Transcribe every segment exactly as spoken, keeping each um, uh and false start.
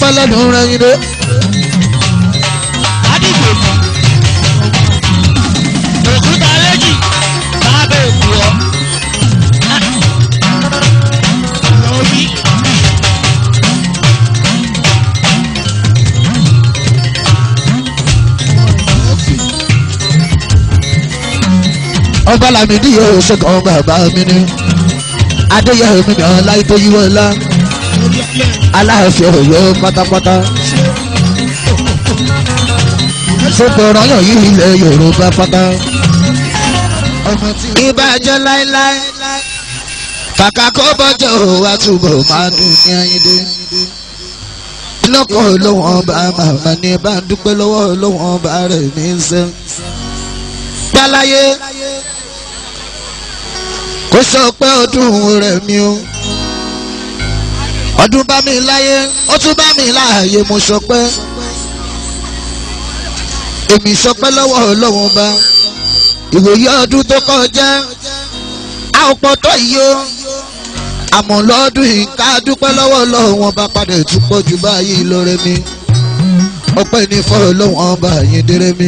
pẹ́ lẹ́nu rẹ̀ yín dé. Adìgbò òkúta méjì lábẹ́ òkúrọ̀. Lọ́bí. Ọba Lámìdí yóò ṣẹ́gun bàbá mi ni Adéyẹmí mi náà láì tó yíwọ́ ńlá Aláàfin Ọ̀yọ́ pátápátá sọ́kò ọ̀rọ̀ yìí ilẹ̀ Yorùbá pátá. Ìbàjẹ́ láíláí kàkà kó bọ́jọ́ wa túbọ̀ máa dùn ní Ayíndé. Lọ́kọ̀ lọ́wọ́ ọba màmá ní bá ń dúpẹ́ lọ́wọ́ lọ́wọ́ ọba rẹ̀ ní sẹ́. Gbáláyé kó sọ pé ọdún rẹ̀ mi o. Ọdún bá mi láyé ó tún bá mi láàyè mo sọ pé. Èmi sọ pé lọ́wọ́ lọ́wọ́ ọba ìwòye ọdún tó kọjá a ò pọ̀ tó yìí o. Àmọ́ lọ́dún yìí ká dúpẹ́ lọ́wọ́ lọ́wọ́ wọn bá padà tún pọ̀ jù báyìí lóore mi. Ọpẹ́ ní fọ́ lọ́wọ́ ọba yìí déré mi.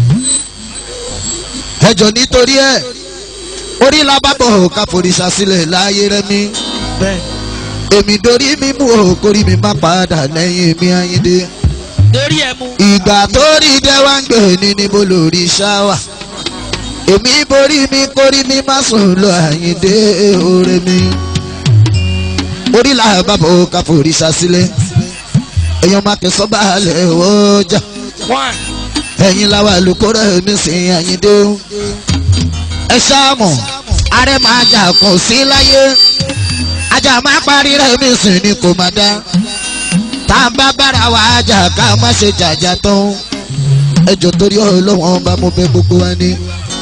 Ẹjọ́ nítorí ẹ̀ orí la bá bọ̀ ká forìṣà sílẹ̀ láyé rẹ̀ mi. Èmi dorí mi mú òkórí mi má padà lẹ́yìn mi Ayíndé. Dorí ẹ mú. Ìgbà tó rí dẹ́ wá ń gbé ní níbo lórí ṣáwà. Èmi borí mi kórí mi má sùn lọ Ayíndé oore mi. Orí la bá bọ̀ ká forìṣà sílẹ̀. Èèyàn máa kẹsàn-án balẹ̀ ọjà. Ẹ̀yin la wà lóko rẹ̀ mi sìn Ayíndé. Ẹ ṣáàmù ààrẹ máa jà kò sí láyé. Ajá máa parí rẹ̀ mi sìn ni kò máa dá. Tá a bá bára wa jà ká má ṣe jàjà tán. Ẹjọ́ torí Ọlọ́wọ́n bá mo bẹ̀ gbogbo wa ní.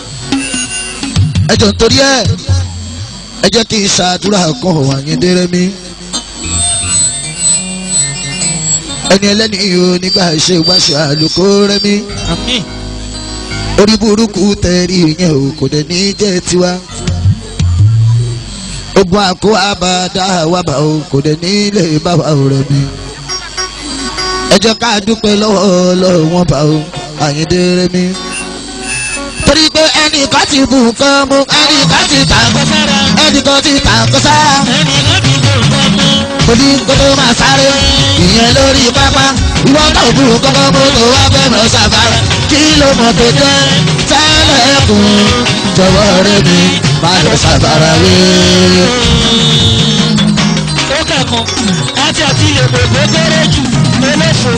Ẹjọ́ torí ẹ̀ ẹ jẹ́ kí n ṣàdúrà kan Ayíndé rẹ̀ mi. Ẹni ẹlẹ́ni yóò nígbà ṣe wáṣọ àlùkò rẹ̀ mi. Orí burúkú tẹ̀rí yẹn ò kò dẹ̀ ní jẹ́ tiwa. Ogun àkó àbàdà wàbà ò kò dẹ̀ ní lè bá wa rẹ̀ mi. Ẹ jẹ́ ká dúpẹ́ lọ́wọ́ lọ́wọ́ wọn bá o Ayíndé rẹ̀ mi. Torí pé ẹnìkan ti bù nǹkan mú ẹnìkan ti tà kó sára ẹnìkan ti tà kó sára. Kòdí kótó máa sáré ìyẹn lórí pápá ìwọ́n tó bù kọ́kọ́ mú tó wá fẹ́ lọ ṣàfàrà. Kí ló mọ̀ tó jẹ́ tẹ́lẹ̀ kùn jọ̀wọ́ rẹ̀ mi máa lọ ṣàfàrà wé. Ó kẹ́kọ̀ọ́ láti àti ilé gbogbo kéré jù lólófo.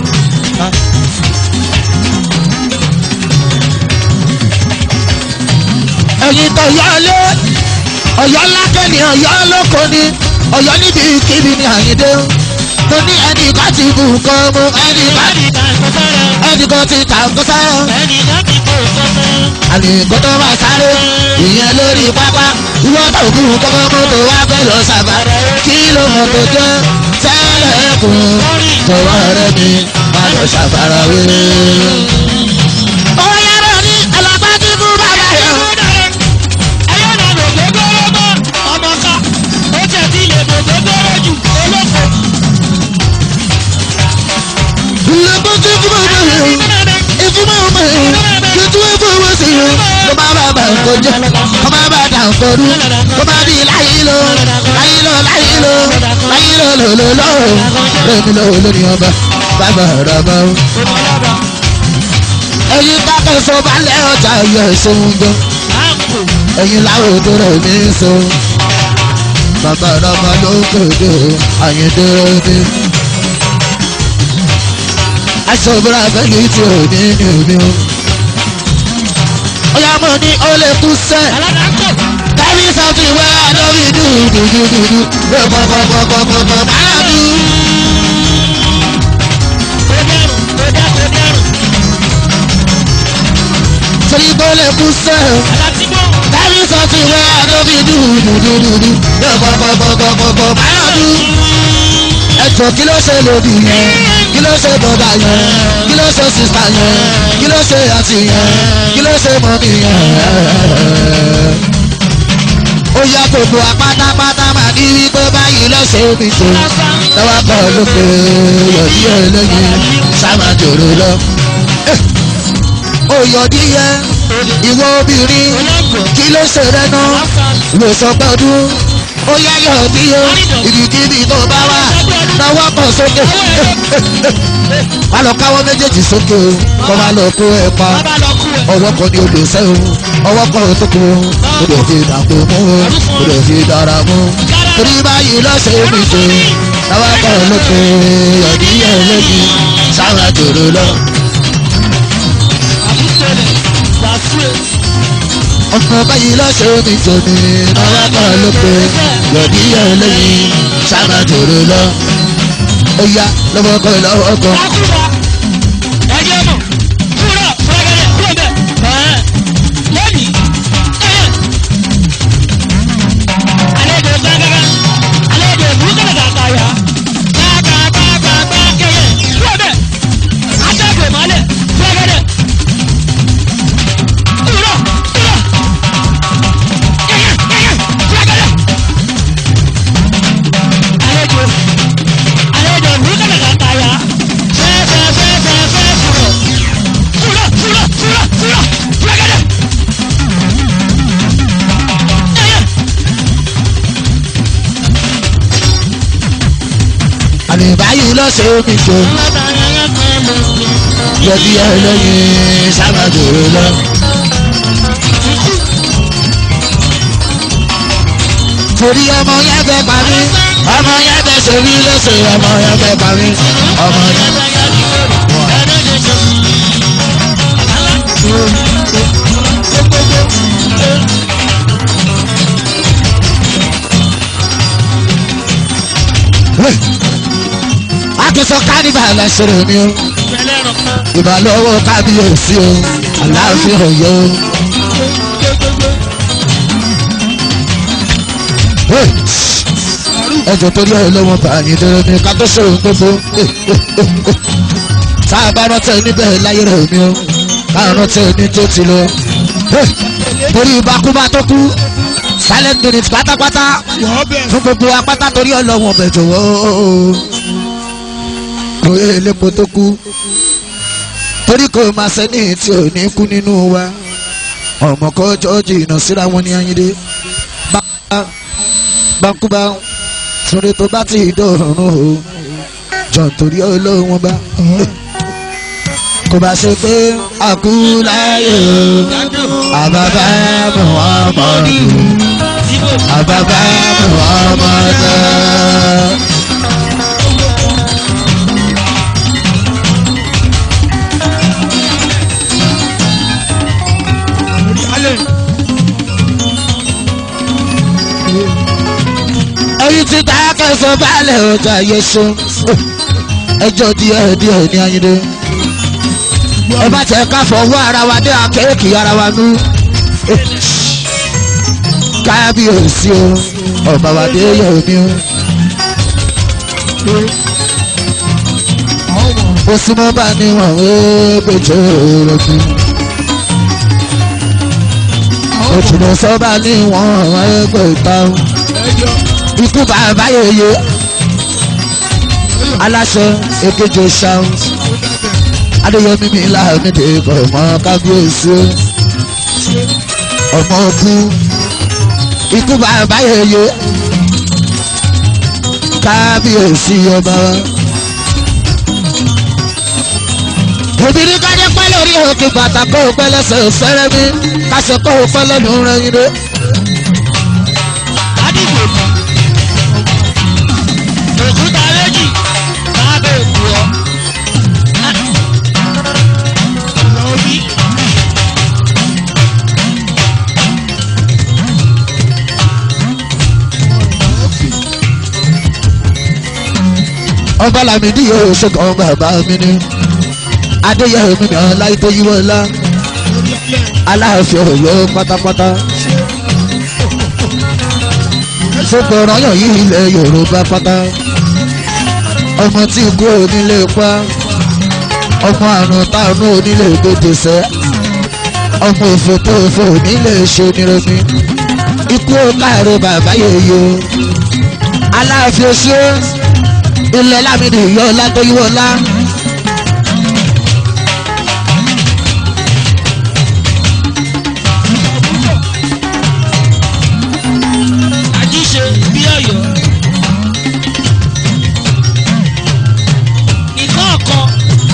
Ẹ̀yin tó yọ lé Ọ̀yọ́ lákẹ́ ni Ọ̀yọ́ lóko ni Ọ̀yọ́ níbi kíbi ni Ayíndé. Mo ní ẹnìkan ti bù nǹkan mú ẹnìkan ti tà kó sára ẹnìkan ti tà kó sára ẹnìkan ti kó sọ́sọ́. àlèkò tó máa sáré ìyẹn lórí pápá ìwọ́n tó bù nǹkan mú tó wá fẹ́ lọ ṣàbàrà. Kí ló mọ̀ tó jẹ́ tẹ́lẹ̀ kùn jọ̀wọ́ rẹ̀ mi máa lọ ṣàbàrà wé. Ó yára ní alábàájú fún bàbá yẹn. Ẹyọ́ náà lò gbogbooro mọ́ ọmọ ká ó jẹ́ ti ilé gbogbooro jù olóko. Lẹ́bùtú fún bàbá yẹn ìfúnmọ́ ọmọ yẹn tuntun ìfowó sí yẹn. Kó má bàa bà ń kọjá kó má bàa dà ń kọrú kó má di láyé lọ láyé lọ láyé lọ láyé lọ lọ lọ lọ lẹ́mi lọ́wọ́ lórí ọba bàbá rẹ̀ bá o. Ẹ̀yin kákẹ́ sọ balẹ̀ ọjà yọ ẹ̀sùn jọ ẹ̀yin láwọn òdo rẹ̀ mi sọ bàbá rẹ̀ bá ló kéde Ayíndé rẹ̀. Aṣọ ìbúra fẹ́ni tí ò ní ní omi o. Ọ̀yá mo ní ó lè kú sẹ́. Kárí sọ́ọ̀tì wẹ́ àdóbi dùdùdùdùdù. Ló pọ̀pọ̀pọ̀pọ̀pọ̀ máa dùn. Ó dẹrùn ó dá ó dẹrùn. Torí kó lè kú sẹ́. Kárí sọ́ọ̀tì wẹ́ àdóbi dùdùdùdùdù. Ló pọ̀pọ̀pọ̀pọ̀pọ̀ máa dùn. Ẹ̀jọ̀ kí ló ṣe lòdì yẹn? Kí ló ṣe bọ̀dà yẹn? Kí ló ṣe sísá yẹn? Kí ló ṣe àǹtí yẹn? Kí ló ṣe mọ́mí yẹn? Ó yá gbogbo apátápátá máa ní wípé báyìí lọ́sẹ̀ mi tó lọ́wọ́ kọ́ ló pé yọ̀dí ẹlẹ́yin sáma jòrò lọ. ó yọ̀dí yẹ ìwọ obìnrin kí ló ṣe rẹ náà ló sọ pé ọdún ó yá yọ̀dí yẹ ibikíbi tó bá wà lọ́wọ́ kọ́ sókè. wà lọ káwọ́ méjèèjì sókè o kọ́ máa lọ kó ẹ pa ọwọ́ kan ní olùsẹ́ o ọwọ́ kan tó kú o lè fi dàpọ̀ mú o lè fi dára mú torí báyìí lọ́sẹ̀ mi tó lọ́wọ́ kan lókè yọ̀dí yẹ lẹ́yìn sáwọn jòrò lọ. ọmọ báyìí lọ́sẹ̀ mi tó ní lọ́wọ́ kan lókè yọ̀dí yẹ lẹ́yìn sáwọn jòrò lọ. ó yá lọ́wọ́ kan lọ́wọ́ kan. báyìí lọ́sẹ̀ omi tó yọ̀dí ẹlẹ́yin sábàdòrò lọ. torí ọmọ yẹn fẹ́ pa mí ọmọ yẹn fẹ́ ṣe mí lọ́sẹ̀ ọmọ yẹn fẹ́ pa mí ọmọ yẹn. akẹ́sọ̀ kánífà lẹ́sẹ̀rẹ̀ mi o ìbálòwò kábíyèsí o aláàfin ọ̀yọ́ o. ẹjọ́ torí ẹ̀ lọ́wọ́ báyìí dẹ́rẹ́ mi ká tó ṣòro gbogbo tá a bá rántí níbẹ̀ láyé rẹ̀ mi o ká rántí ní tó ti lọ torí ìbákúbá tó kú silent minute pátápátá fún gbogbo apáta torí ọlọ́wọ́ ọbẹ̀ jọ̀wọ́ òye elépo tó kú torí kò máa sẹ́ni tí ò ní kú nínú wa ọmọ kọjọ́ jìnnà síra wọn ní Ayíndé bánkúbá torí tó bá ti dọ̀rùn o jọ torí ọlọ́wọ́ bá kò bá ṣe pé àkúláyè àbábá Muhammadu àbábá Muhammadu. ẹyin ti ta kẹsàn balẹ̀ ọjà yẹsọ ẹjọ́ díẹ̀ díẹ̀ ní Ayíndé ẹ bá tẹ ká fọwọ́ ara wa dé akéèkì ara wa nú kábíyèsí o ọba wa dé yẹ omi o ó súnmọ́ bá níwọ̀n ẹgbẹ̀jọ rọ̀bì ó túnbọ̀ sọ́ba níwọ̀n ẹgbẹ̀ta ikú bàbá yeye aláṣẹ èkejì ṣáún adéyẹmí mi láàmìdè ọmọ kábíyèsí ọmọ ogun ikú bàbá yeye kábíyèsí ọba obìnrin kájẹ pẹ́ lórí òkè bàtà kó o pẹ́ lẹ́sẹ̀ sẹ́rẹ́ mi kásẹ̀ kó o pẹ́ lẹ́nu rẹ̀ yín dé. òkúta méjì máa bẹ òkú ọ. ọba Lámìdí yóò ṣèkàn bàbá mi ni adéyẹmí mi láì tó yíwọ́ ńlá aláàfin Ọ̀yọ́ pátápátá sọ́kò rányàn yìí ilẹ̀ Yorùbá pátá ọmọ tí ikú onílé pa ọmọ àrùn táànù onílé gbèdéṣẹ́ ọmọ òfò tó òfò onílé ṣe nírẹ́mi ikú káàró bàbá yòòyò aláàfin oṣù ilẹ̀ lámìdí yọ̀ọ́lá tó yíwọ́lá. àjíṣe bí ọ̀yọ́ nìkan kan.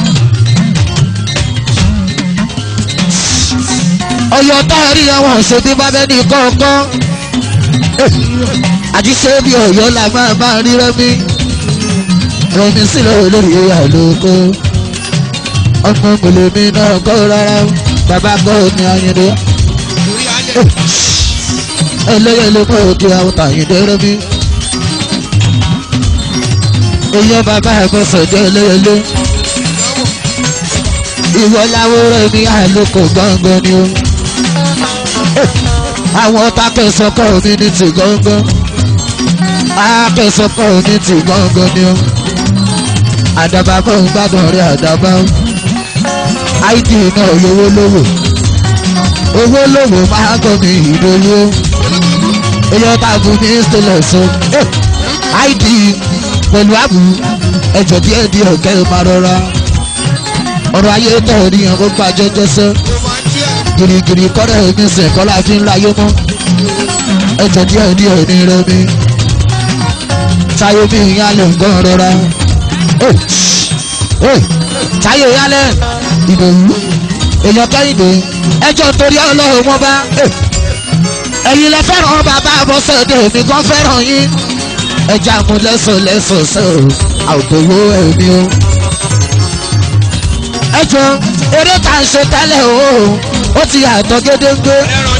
ọ̀yọ́ táàrí àwọn òṣèlú bá bẹ ní kọ̀ọ̀kan àjíṣe bí ọ̀yọ́ la máa máa rí rẹmi rẹmi sílẹ̀ olórí àlòkò ọmọ mọ̀lẹ́mí náà kọ́ rárá bàbá kọ́ ní Ayíndé ẹlẹ́yẹ ló mọ̀ òkè àwọn tàyíndé rẹmi èèyàn bàbá ẹ̀kọ́ sọ̀jọ́ ẹlẹ́yẹ lé ìwọ láwọ́ rẹmi àlòkò gbọ̀ngàn ni o àwọn takẹ́sọ̀ community gangan akẹ́sọ̀ community gangan ni ó àdàbà kọ́ ń gbádùn rẹ̀ àdàbà id náà yówó lówó owó lówó máa kọ́ mi ìdòwó èyàn tàbí ní stainless id pẹ̀lú àbù ẹjọ́ díẹ̀ díẹ̀ kẹ́ máa rọra ọ̀rọ̀ ayé tọ̀ níyàn kó gbàjọ́ jẹ́sẹ́ girigiri kọ́rẹ́ mi sìn kọ́lá fi ń láyé mọ́ ẹjọ́ díẹ̀ díẹ̀ ní rẹmi táyé mi ìyálẹ̀ ń gbọ́n rọra táyé ìyálẹ̀ ìdòwú èèyàn kẹ́hìndé ẹjọ́ torí ọlọ́run wọn bá ẹ̀yin lẹ fẹ́ràn bàbá àbọ̀sẹ̀dẹ̀ mi gan fẹ́ràn yín ẹja mu lẹ́sọ̀ lẹ́sọ̀ sẹ́ọ̀ àgbòwò ẹ̀mí o ẹjọ́ eré tá à ń ṣe tẹ́lẹ̀ o ó ti yàtọ̀ gédéńgbé.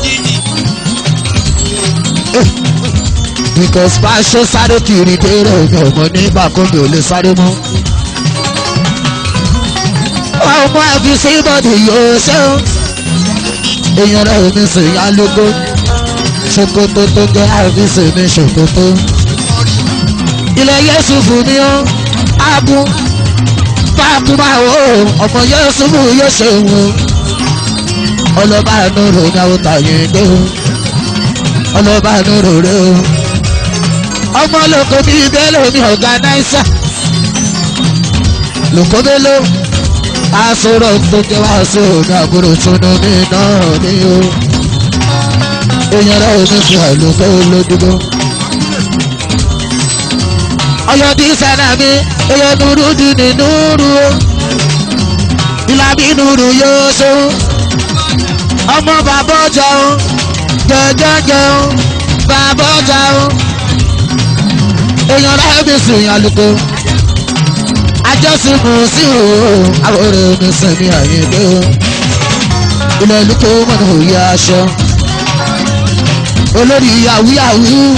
because bá a ṣe sáré kiri dérò mi ò mọ nígbà kó mi ò lè sáré mọ́. ọmọ ẹbí sí bọ́dì yóò ṣe ó. èèyàn rẹ̀ mi sì yá lógó. ṣòkòtò tó jẹ́ àìfíìsì mi ṣòkòtò. ilẹ̀ Yésù fún mi ó. ágùn báàkú máa wò ó. ọmọ Yésù fún yóò ṣe wò ó. ọlọ́ba àánú rò ní àwọn tàyè dé o ọlọ́ba àánú rò rè o ọmọ lóko bí bẹ́lẹ̀ mi ọ̀gánáísà lóko bẹ́lẹ̀ aṣọ́rọ̀ tó jẹ́ wá sí òní àbúrò túnú mi náà ní o èèyàn rẹ̀ ò ní fi àlùkò lójúgbó ọyọ́ bí sẹ́nà mi èèyàn nùrù dì ní nùrù o ìlàbí nùrù yóò ṣe ọmọ bàbá ọjà o jẹjẹjẹ o bàbá ọjà o èèyàn rẹ̀ mi sìn àlùkò ajọ́sìn mú sí o àwòrán mi sìn ní Àyìndé o ilẹ̀ lùkò mọ̀nà òye aṣọ olórí yahoo yahoo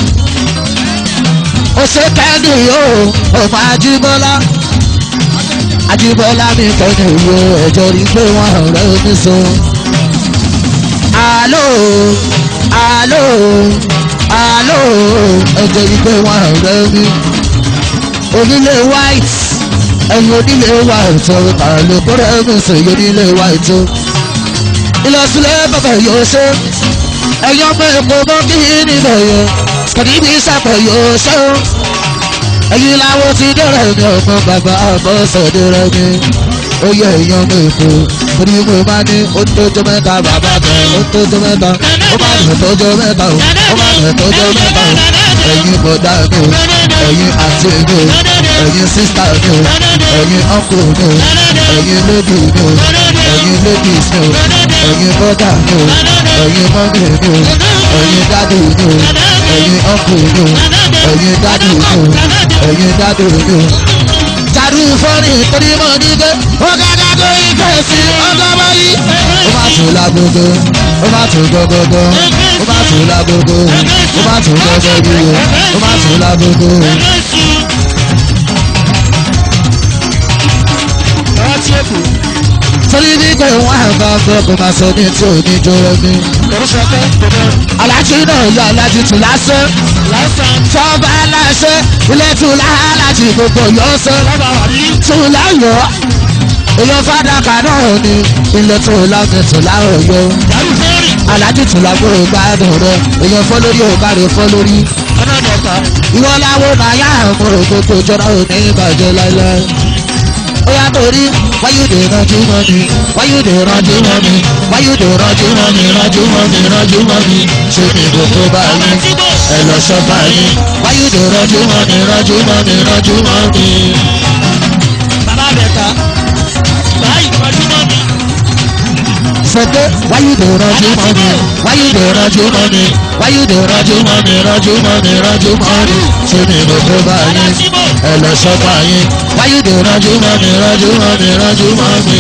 ó ṣe kẹ́ndì o ọmọ Ajíbọ́lá Ajíbọ́lá mi kẹ́ndì o ẹ̀jọ̀ rí pé wọ́n rẹ̀ mi sùn. Alo, alo, alo, ẹ̀jẹ̀ ìgbé wọn rẹ̀ mi. Onílé white, ẹ̀yin onílé white ọ̀rọ̀ tààlẹ̀ kórè mi sì yé onílé white o. Ìlọsílẹ̀ bàbá yóò ṣe, ẹ̀yin ọmọ èkó mọ́ kí níbẹ̀ yẹn, kàdí bí sàpẹ̀ yóò ṣe o. Ẹ̀yin làwọn ti dẹ̀rẹ̀ mi ọmọ bàbá àbọ̀sọ̀dẹ̀ rẹ̀ mi. Ó yẹ èèyàn mi kú torí mo máa ní ó tójó mẹ́ta bàbá kan ó tójó mẹ́ta ó máa nà tójó mẹ́ta o ó máa nà tójó mẹ́ta o ẹ̀yin bọ̀dá mi o ẹ̀yin àǹtí mi o ẹ̀yin sísá mi o ẹ̀yin ọ̀nkù mi o ẹ̀yin lébì mi o ẹ̀yin lébìs mi o ẹ̀yin bọ́dà mi o ẹ̀yin mọ́mì mi o ẹ̀yin dádì mi o ẹ̀yin ọ̀nkù mi o ẹ̀yin dádì mi o ẹ̀yin dádì mi o. Jàdú fọ́nì torí mọ̀ ní pé ó kájá tó ìfẹ́ sí ọjọ́ báyìí. Ó máa tún lágbogbo, ó máa tún gbogbogbò, ó máa tún lágbogbo, ó máa tún gbogbogbò, ó máa tún lágbogbo. Torí bí pé wọ́n á bá gbọ́ kó máa sọ ní tí ò ní jọrọ mi. Alájí náà yọ alájí tún lásán. Tọ́ba aláṣẹ ilé tún lálájí gbogbo yọ sọ. Tún láyọ̀ èèyàn fàdákà náà ni ilé tó lámì tó láòyò alájú tó lágbó gbádùn rẹ èèyàn fọ́ lórí òkàrè fọ́ lórí ìwọ láwo náyà ọmọ òkòkò jọra òní ìbàjẹ́ láíláí ó yá torí wáyé dè ránjú mọ́ mi wáyé dè ránjú mọ́ mi wáyé dè ránjú mọ́ mi ránjú mọ́ mi ránjú mọ́ mi ṣé mi kò tó báyìí ẹ lọ sọ báyìí wáyé dè ránjú mọ́ mi ránjú mọ́ mi ránjú mọ́ mi. bàbá bẹ̀ta báyìí ránjú mọ́ mi. sọ pé wáyé dè ránjú mọ́ mi wáyé dè ránjú mọ́ mi wáyé dè ránjú mọ́ mi ránjú mọ́ mi ránjú mọ́ mi ṣé mi kò tó báyìí ẹ lọ sọ báyìí wáyé dè ránjú mọ́ mi ránjú mọ́ mi ránjú mọ́ mi.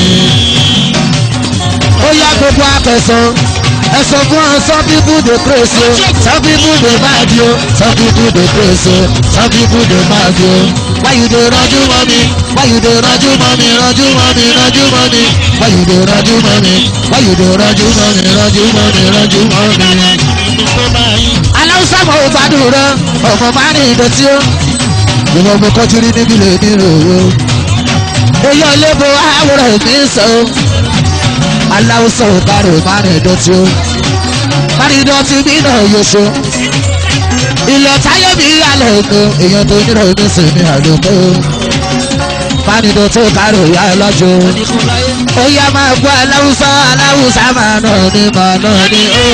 ó yá gbogbo akẹ́sàn ẹ̀sọ́ fún ọ some people dey praise you some people dey mad you some people dey praise you some people dey mad you. why you dey ránjú mọ́ mi why you dey ránjú mọ́ mi ránjú mọ́ mi ránjú mọ́ mi why you dey ránjú mọ́ mi why you dey ránjú mọ́ mi ránjú mọ́ mi ránjú mọ́ mi. aláwùsá mọ̀ ọ́ gbádùn rẹ ọmọ máa ní ìdọ̀tí ó ìwọ mo kọ́ jírí níbi lè ní ìròyìn o. èyí ọ̀lẹ́bọ̀ àwòrán mi sọ aláwùsá ò kárò máa ní ìdọ̀tí ó máa ní ìdọ̀tí mi náà yóò ṣe ilẹ̀ táyé mi yálẹ̀ ètò èèyàn tó nírò mi sì ní àlùkò máa ní ìdọ̀tí ó kárò yá lọ́jọ́ ó yá máa gbọ́ aláwùsá aláwùsá máa náà ní máa náà ní ó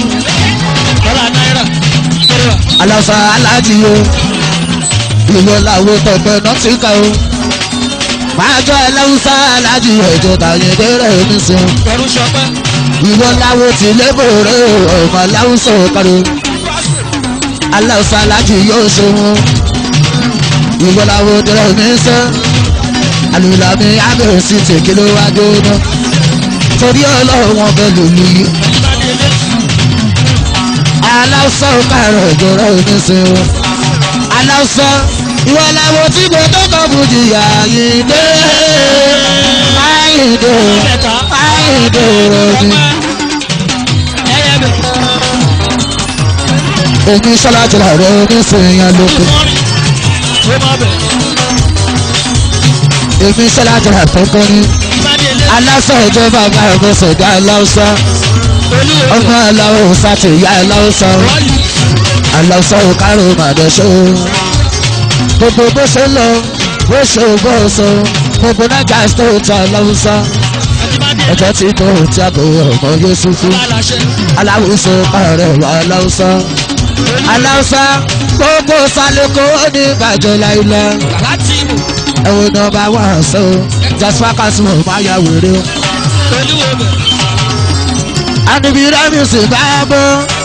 aláwùsá aláàjì o ìwọ làwọn tọpẹ náà ti kà ó máa jọ aláwùsá aláàjì ẹjọ tàyè dẹrẹ mi sùn ìwọ làwọn ti lébòrè ọmọ aláwùsá kàrò aláwùsá aláàjì yóò ṣe wọn ìwọ làwọn dẹrẹ mi sùn alùlámi abẹ́rẹ́ sí tèké ló wá dóná torí ọlọ́run wọn bẹ lòlù yìí aláwùsá kàrò ìjọra mi sùn aláwùsá ìwọ làwọn tí kò tó kọ bùjì àyíndé àyíndé àyíndé rọbì. èmi sọlá jọlá rẹ oníṣèyàn lóko. èmi sọlá jọlá tó kọ́ ní. aláṣọ ìjọba bá ẹ̀kọ́ sọ̀dá aláwùsá. ọmọ aláwùsá ti yá aláwùsá. aláwùsá ò kárò màdẹ́sọ́ gbogbo bó ṣe lọ bó ṣe bó ṣe gbogbo nájà stóòtù aláwùsá ẹjọ́ tí kò tí a kò ọmọ yéṣu fún aláwùsá ọ̀rẹ́ wa aláwùsá aláwùsá gbogbo sálẹ̀kọ́ ní ìbàjẹ́ láìlẹ̀ ẹ̀wọ̀n nọ́mbà wà ṣe jasper kásìmọ̀ máa ya wèrè àdìbí rẹ́mi sì bá bọ́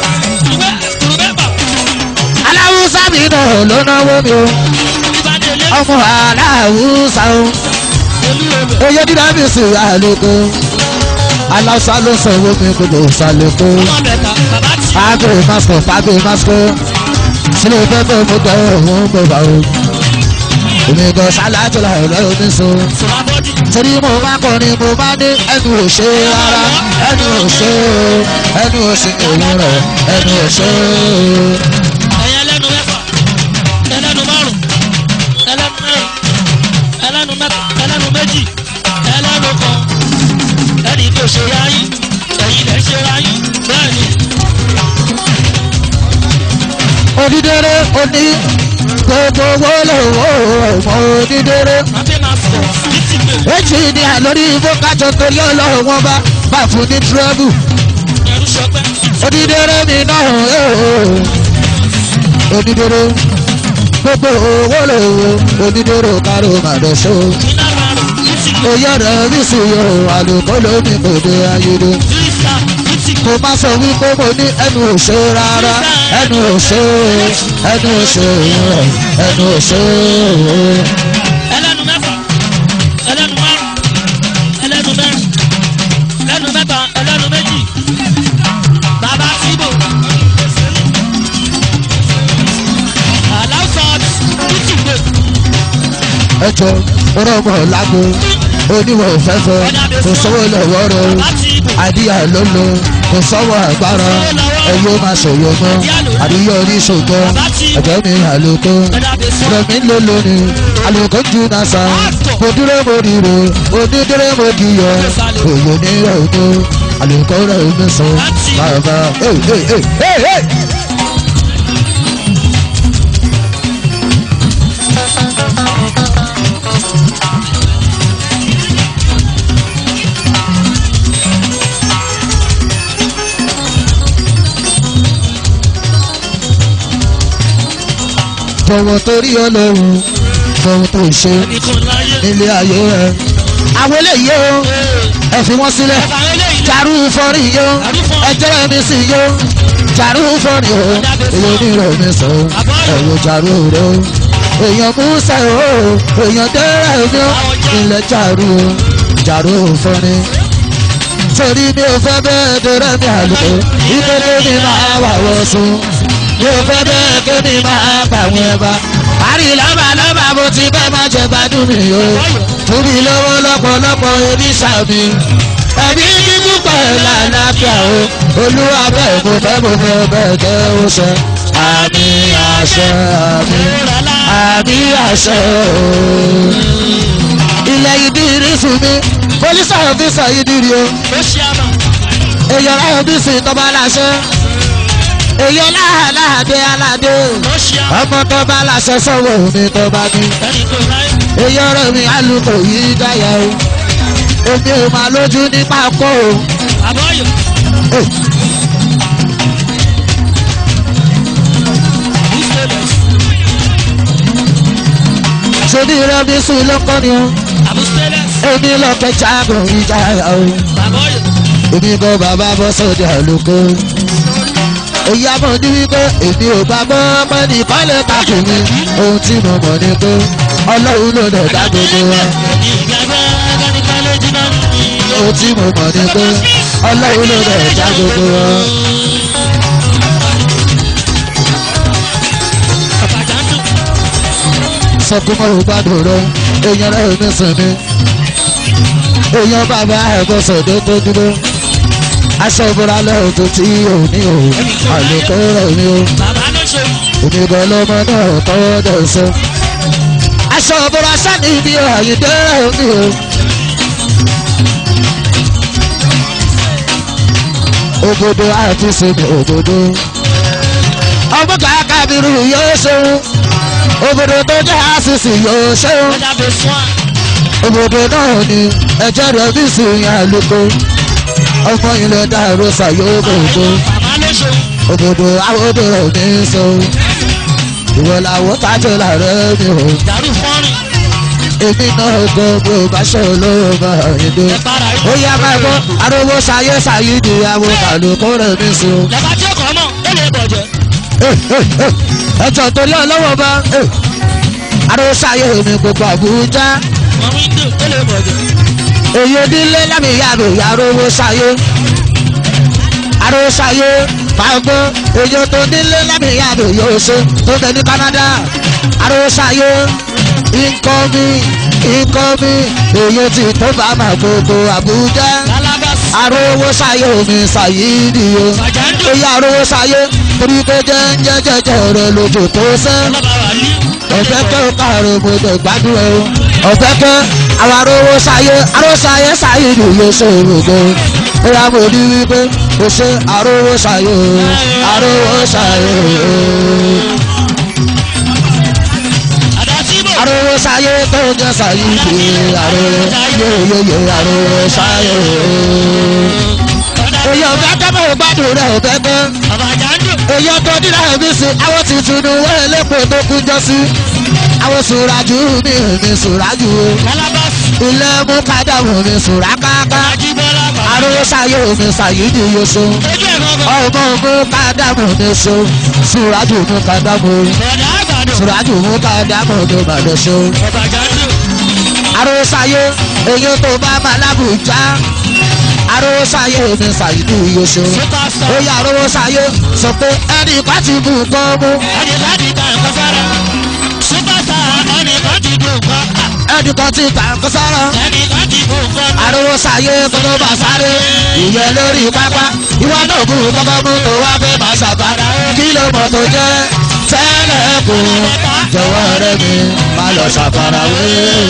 aláwùsá mi náà ló náwó mi o ọmọ aláwùsá o oyè dídá mi sì àlòkò aláwùsá ló sanwó mi kò lè sàlẹ̀kò fàgbé masco fàgbé masco sílẹ̀ pẹ́pẹ́ mo gbọ́ òun mo bá o èmi gan ṣáláàtò làwọn omi sùn torí mo máa kọrin mo máa ní ẹnu ò ṣe rárá ẹnu ò ṣe ẹnu ò sì òun rẹ ẹnu ò ṣe. Odidere oni gbogbo wọlé ọmọ odidere èjì ni àlórí ìfowópamọ́ torí ọlọ́run wọn bá bá fún ní tírẹ́bù odidere mi náà odidere gbogbo wọlé odidere kárò màdọ̀ṣọ́ oyè rẹ̀ bí sì yọ àlùkò lómi kò dé ayédè. Mo máa sọ wípé mo ní ẹnu òṣè rárá ẹnu òṣè ẹnu òṣè rẹ̀ ẹnu òṣè. ẹlẹ́nu mẹ́fà ẹlẹ́nu márùn ẹlẹ́nu mẹ́rin ẹlẹ́nu mẹ́ta ẹlẹ́nu méjì bàbá síbò aláwùsọ títì gbé. ẹjọ ọ̀rọ̀ ọmọ làgbo oníwọ̀ òfẹ́fẹ́ kò sówó lọ́wọ́ rẹ̀ àdíyà ló lo kò sọ́wọ́ agbára ẹ̀yọ́ máa ṣòyò mọ́ àdíyà oríṣògbọ́ ẹ̀jẹ̀ mi àlùkò rẹ̀mí ló lónìí àlùkò jù náà sá mo dúró mo ríro mo dídúró mo dìyọ òyò ní ọ̀gbọ́n àlùkò rẹ̀ mi sọ bàbá ẹ̀ ẹ̀ ẹ̀ ẹ̀. Fọwọ́ torí ọlọ́run fọwọ́ tó ṣe nílé ayé rẹ̀. Àwọn eléyìí o ẹ fi wọ́n sílẹ̀ jàrú fọ́rí yó ẹjọ́ mi sì yó jàrú fọ́rí o èyí onírò mi sọ ẹ̀wọ̀ jàrú rẹ̀ o èèyàn músẹ̀ o èèyàn dẹ́rẹ́ mi o ilẹ̀ jàrú o jàrú fọ́rí. Torí mi ò fẹ́ bẹ́ẹ̀ dẹ́rẹ́ mi àlùkò ìkéde mi máa wà wọ́ sùn mi ò fẹ́ bẹ́ẹ̀ kí mi máa bà wọ́n bá. Parí lọ́ba lọ́ba mo ti bẹ́ẹ̀ máa jẹ gbádùn mi o. Tóbi lọ́wọ́ lọ́pọ̀lọpọ̀ ebi sàmì. Ẹbí kíkú pẹ̀lú àlàáfíà o. Olúwa bẹ́ẹ̀ mo fẹ́ mo fẹ́ bẹ́ẹ̀ kẹ́ ó ṣe. Àmì àṣẹ àmì àmì àṣẹ o. Ilẹ̀ Ìdírísù mi, pólísà ọ̀fíìsà Ìdírí o. Èèyàn ráyọ̀ bí sì tọ́ba láṣẹ. Èyí láàládé aládé ọmọ tó bá láṣẹ sọ́wọ́ mi tó bá ní. Èyí ọ̀rọ̀ mi alùpùpù yìí dáyà o. Èmi ò máa lójú nípa kó o. Ṣèbí rẹ̀ mi sùn lọ́kọ́ ni o. Èmi lọ́kẹ́ jágùn ìjáyà o. Èmi kọ́ bàbá bọ́ sóde àlùkò. Èyí àmọ́ ní wípé èmi ò bá gbọ́ ọmọ nìkan lè takò mi. Ohun tí mo mọ̀ ni pé Ọlọ́run ló lè dá gbogbo wa. Ohun tí mo mọ̀ ni pé Ọlọ́run ló lè dá gbogbo wa. Sọkúnmọ́ ò gbádùn rẹ, èèyàn rẹ̀ ò ní sinmi. Èèyàn bàbá ẹ̀kọ́ sọ̀dọ̀ tó dúró. Aṣọ ìbúra lẹ́hìn tó tí ò ní o, àlùkò rẹ̀ ní o. Èmi gan lọ́mọ náà tọ́wọ́ dẹ̀ sọ. Aṣọ ìbúra sani ní o, àyíndé rẹ̀ ní o. Òbòdó àti sinmi òbòdó. Ọmọ kàkà bírú yóò ṣeun. Òbòdó tó jẹ́ àṣìṣì yóò ṣeun. Òbòdó náà ni ẹ̀jẹ̀ rẹ̀ bí sí àlùkò. Ọmọ ilẹ̀ dàrú ṣàyò gbogbo. Òbòdò àwòdò rẹ̀ ní sọ. Ìwọ làwọ̀ tájọ làárẹ̀ mi o. Èmi náà gbọ́ bí o bá ṣe olówó máa ń dé. Ó yá máa gbọ́ arówó ṣayé ṣàyídì àwọn àlùkò rẹ̀ ní sọ. Lẹ́ka tí ó kọ́ náà, ó lè bọ̀jẹ̀. Ẹjọ́ tó lé ọlọ́wọ́ bá. Arówó ṣayé mi gbogbo Àbújá. Àwọn ìdè ó lè bọ̀jẹ̀. Èyí onílé lámì ìyàrá ìyàrá owó ṣayé. Aró ṣayé máa gbọ́. Èyí tó nílé lámì ìyàrá yóò ṣe tó bẹ ní Canada. Aró ṣayé ìkọ́mi ìkọ́mi. Èyí tí tó bá máa gbogbo Àbújá. Aró owó ṣayé omi ṣàyídì o. Èyí aró owó ṣayé torí pé jẹ́ńjẹ́ jẹ́jẹ́ rẹ̀ lójú tó sẹ́. Ọ̀fẹ́ kẹ́ ó kàrò mo dẹ̀ gbádùn ẹ̀ o. Ọ̀fẹ́ kẹ́ àwọn arówó ṣayé aróṣayé ṣàyídì yóò ṣe òrògbò. Ó yá mo ní wípé kò ṣe arówó ṣayé arówó ṣayé. Arówó ṣayé tó jẹ́ ṣàyídì arówó yóyóyó arówó ṣayé. Èyí ọ̀fẹ́ kẹ́ mo gbádùn rẹ̀ ọ̀fẹ́ kẹ́. Èyí ọkọ̀ dídá ẹ̀mí sí àwọn tuntun ní wọ́n ẹlẹ́pọ̀ tó kú jọ sí. Àwọn sùràjù mi mi sùràjù o. Ilé mú kádàmù mi sùrà káká. Arówó ṣayé mi ṣàyídì yóò so. Ọmọ mú kádàmù mi so. Sùràjù mú kádàmù. Sùràjù mú kádàmù mi bàdé so. Arówó ṣayé èyí tó bá máa lábùjá. Arówó ṣayé mi ṣàyídì yóò so. Ó yá arówó ṣayé sọ pé ẹnì kan ti bù kọ́ mú. Ẹnì kan ti ta ẹ̀kọ́ sára. Súpàtà ẹnì kan ti dùn kọ́. ẹnìkan ti tà ń kó sára. ẹnìkan ti mú nǹkan. ariwo ṣàyè kó tó bá sáré. ìyẹn lórí pápá ìwọ náà kú kọ́kọ́ mú tó wá fẹ́ máa ṣàbára. kí ló mọ̀ tó jẹ́ tẹ́lẹ̀ kù jọ̀wọ́ rẹ̀ mi má lọ ṣàfarawé.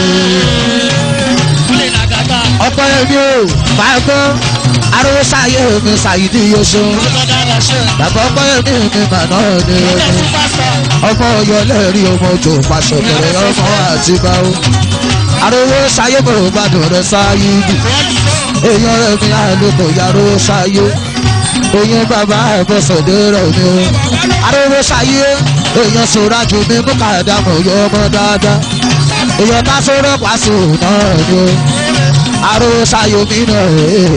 kúlẹ̀ làgàtà. ọ̀pọ̀ ẹ̀mí o máa gbọ́ ariwo ṣàyè mi ṣàyídì yóṣù. olùkọ́dá lọ ṣe. bàbá ọ̀pọ̀ ẹ̀mí mi màná ni ilé ẹni. súpàṣọ. ọmọ ọyọ lẹ́rí ọmọ tó pàṣẹ bẹ̀rẹ̀ ọmọ àti báwo. ariwo ṣàyè mo gbádùn rẹ̀ ṣáyídì. èèyàn rẹ̀ mi àlùkò yàrá ṣàyè. èèyàn bàbá àbọ̀sọ̀dé rẹ̀ mi o. ariwo ṣàyè èèyàn sọ̀rọ̀ àjò mi mú kàdámọ̀ yọ ọmọ dáadáa. èèyàn bá sọ̀rọ̀ pàṣẹ náà ni o. ariwo ṣàyè mi náà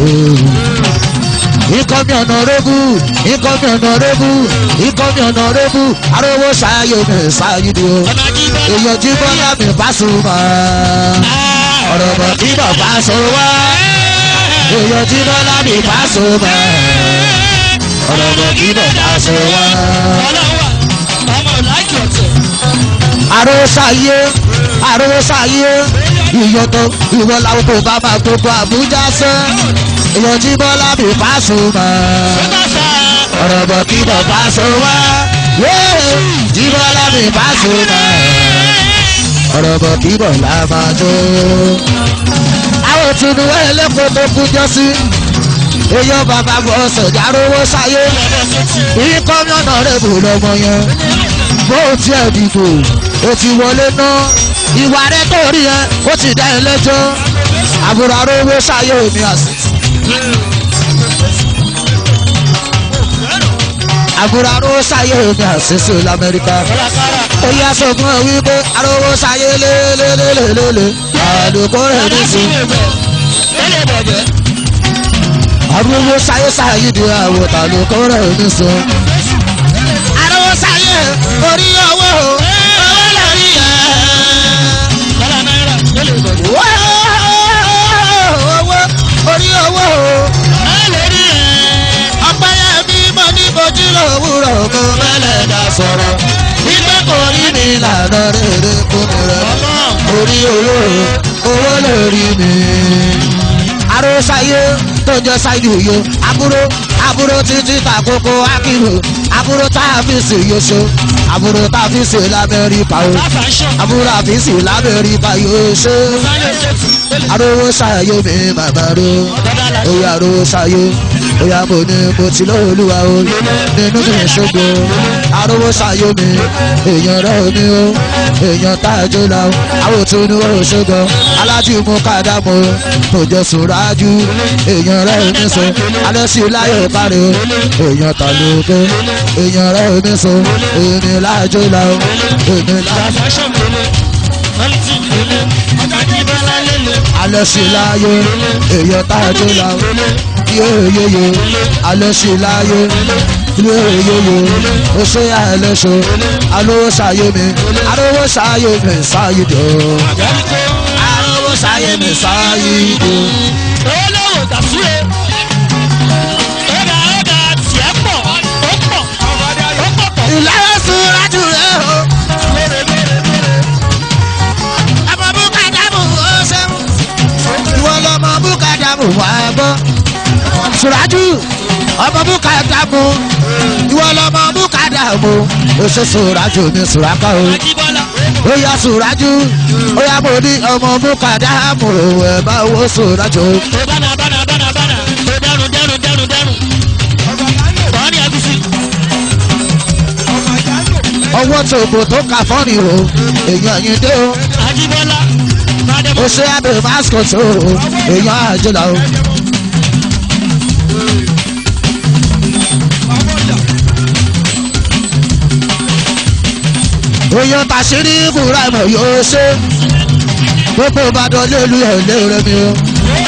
ikọ́mi ọ̀nà rẹ́bù ikọ́mi ọ̀nà rẹ́bù ikọ́mi ọ̀nà rẹ́bù ariwo ṣàyè mi ṣáyídì o. èèyàn jí bọ́lá mi Pasuma ọ̀rọ̀ bọ̀ kí bọ̀ Pasuma èèyàn jí bọ́lá mi Pasuma ọ̀rọ̀ bọ̀ kí bọ̀ Pasuma. ariwo ṣàyè ariwo ṣàyè ìyọ̀tọ̀ ìwọ làwọn tó bá máa gbogbo Àbújá sẹ́ èèyàn jí bọ́lá mi Pasuma ọ̀rọ̀ bọ̀ kí bọ̀ Pasuma jí bọ́lá mi Pasuma ọ̀rọ̀ bọ̀ kí bọ̀ lábàjọ́. àwọn òtún ẹlẹ́kọ̀ọ́ tó kú jọ sí èèyàn bàbá bọ̀ sọ̀jà rówó sáyé ikọ́ mìíràn rẹ̀ bò lọ́mọ yẹn bó tiẹ̀ dìbò ó ti wọlé ná ìwà rẹ̀ tó rí yẹn ó ti dá ẹ lẹ́jọ́ àbúrò arówó sáyé mi àsì. àbúrò arówó sáyé mi àṣìṣe lamẹ́ríkà ó yá sọ fún ẹ wípé arówó sáyé lélelélelélele àlùkò rẹ̀ ní sí. arówó sáyé sáyé di àwòtà àlùkò rẹ̀ ní sí. arówó sáyé orí owó owó lórí ẹ̀. owó orí owó ọpẹ́ yẹn bí mo ní bojú lówùrọ̀ mo mẹ́lẹ̀ dá sọ̀rọ̀ wípé kò rí mi lànà rere kò ní rẹ̀ orí owó owó lórí mi. aró sáyé tó jẹ́ sáyé yo àbúrò àbúrò títí tàkókò akínú àbúrò tá a fi sí yóò àbúrò tá a fi sí l'Amẹ́ríkà o àbúrò a fi sí l'Amẹ́ríkà yóò ṣe. arówó sáyé mi màmá ro oyè arówó sáyé oyè mo ní mo ti lóòlùwà o nínú mi ṣògo arówó sáyé mi èèyàn rẹ mi o èèyàn tá a jó la o àwọn tó ní wọ́n ṣògo alájú mú kàdámù kò jẹ́ sùrájú èèyàn rẹ mi sọ alẹ́ sí láyọ̀ kárí o èèyàn tà lóko èèyàn rẹ mi sọ èmi láàjò la o èmi láàjò. alẹ́ sí láyé èèyàn tá a jó la o yéyéyé alẹ́ sí láyé yéyéyé o ṣe àìlẹ́sọ alówó ṣàyé mi alówó ṣàyé mi ṣàyé dò alówó ṣàyé mi ṣàyé dò. olówó tàṣúre ẹ̀dá ẹ̀dá tiẹ̀ pọ̀ ó pọ̀ ó pọ̀ pọ̀. ìlànà sùúrájú rẹ̀ o. ọmọ búkàdàmù ó ṣeun ìwọ lọmọ búkàdàmù wà gbọ́. sùúrájú ọmọ búkàdàmù ìwọ lọmọ búkàdàmù ó ṣe sùúrájú mi sùrákà o. ó yá sùúrájú ó yá mo ní ọmọ búkàdàmù ẹ̀ bá wo sùúrájú. bánà bánà bánà bánà ó dẹrù dẹrù dẹrù dẹrù bọ́ọ̀nì ẹ̀gúsí. ọwọ́ tó kò tó kà fọ́ọ̀nì o èèyàn yìí dé o. Ajíbọ́lá ó ṣe abẹ mascot o èèyàn àjọlá o. èèyàn tàṣírí ìbúra ìmọ̀ yóò ṣe gbogbo ìbàdàn lélu ẹ̀ lérè mi o.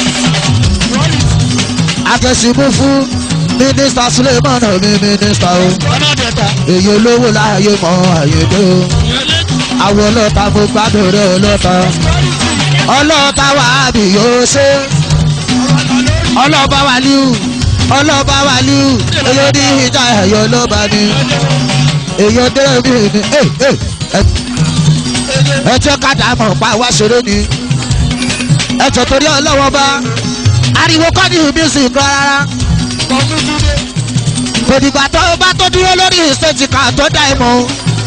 akẹ́sìmú fún mínísítà Suleiman mi mínísítà o. èyí olówó láàyè mọ àyèdè o. àwọn ọlọ́ta mo gbádùn rẹ̀ ọlọ́ta. ọlọ́ta wà á bì yóò ṣe. ọlọ́ba wàlíù ọlọ́ba wàlíù èyí ní ìjà ẹ̀yọ́ ọlọ́ba ni. èyí ọdẹ mi ni ẹ jẹ́ ká dà mọ̀ pa wá ṣeré ni ẹ jọ torí ọlọ́wọ́ bá ariwo kọ́ ní music rárá kò dìgbà tó o bá tó dúró lórí stage kan tó dá ẹ mọ́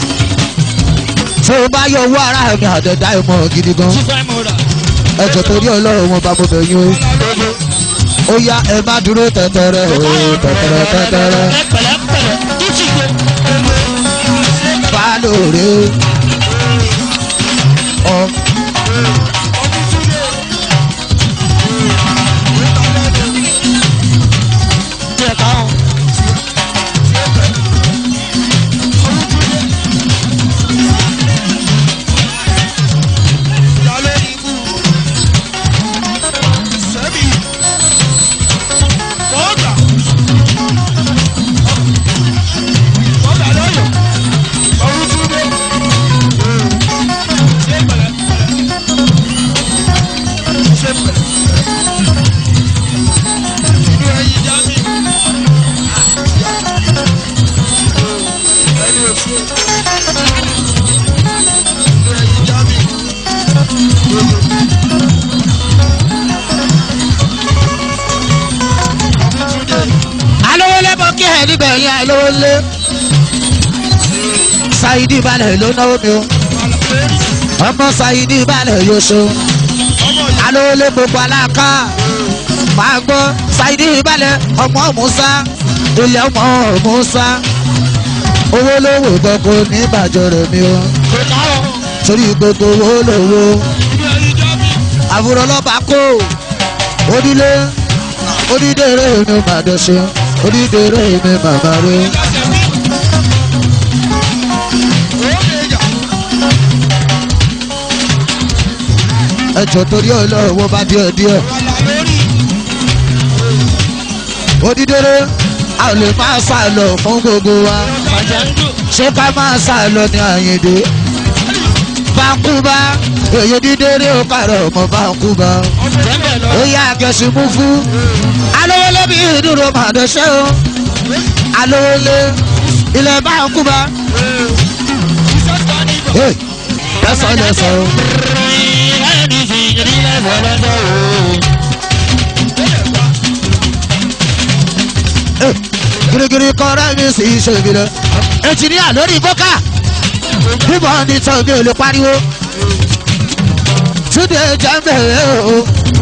tó o bá yọ owó ara mi àdẹ dá ẹ mọ́ gidi gan ẹ jọ torí ọlọ́wọ́ wọn bá mo bẹ̀ yín o ó yá ẹ má dúró tẹ̀tẹ̀rẹ̀ tẹ̀tẹ̀rẹ̀ tẹ̀tẹ̀rẹ̀ bá lóore ọ. Alówólé Saidi balẹ̀ ló náwó mi o ọmọ Saidi balẹ̀ yóò so alówólé gbogbo aláka máa gbọ́ Saidi balẹ̀ ọmọ Musa ilé ọmọ Musa owó lówó gbogbo ní ìbàjọ́ rẹ̀ mi o torí gbogbo owó lówó àbúrò lọ́ba kó onílé onídèrè mi máa dọ̀ṣẹ́ onídèrè mi màmá rẹ̀. ẹjọ́ torí ọlọ́wọ́ bá díẹ̀ díẹ̀ onídèrè a ò lè máa sá lọ fún gbogbo wa ṣé ká máa sá lọ ní Àyìndé Bánkúbá èyí dídéré ó kàrọ̀ ọmọ Bánkúbá ó yá akẹ́sì mú fún alówólé bí ìdúró màdọ́ṣẹ́ o alówólé ilẹ̀ Bánkúbá lẹ́sọ̀ lẹ́sọ̀ o. girigiri kọ́ra mi sì ṣe ìbílẹ̀ ẹnjìníà lórí bọ́kà bíbọ̀ ní tọ́gbé olè pariwo túnde jẹ́mbẹ̀rẹ̀ o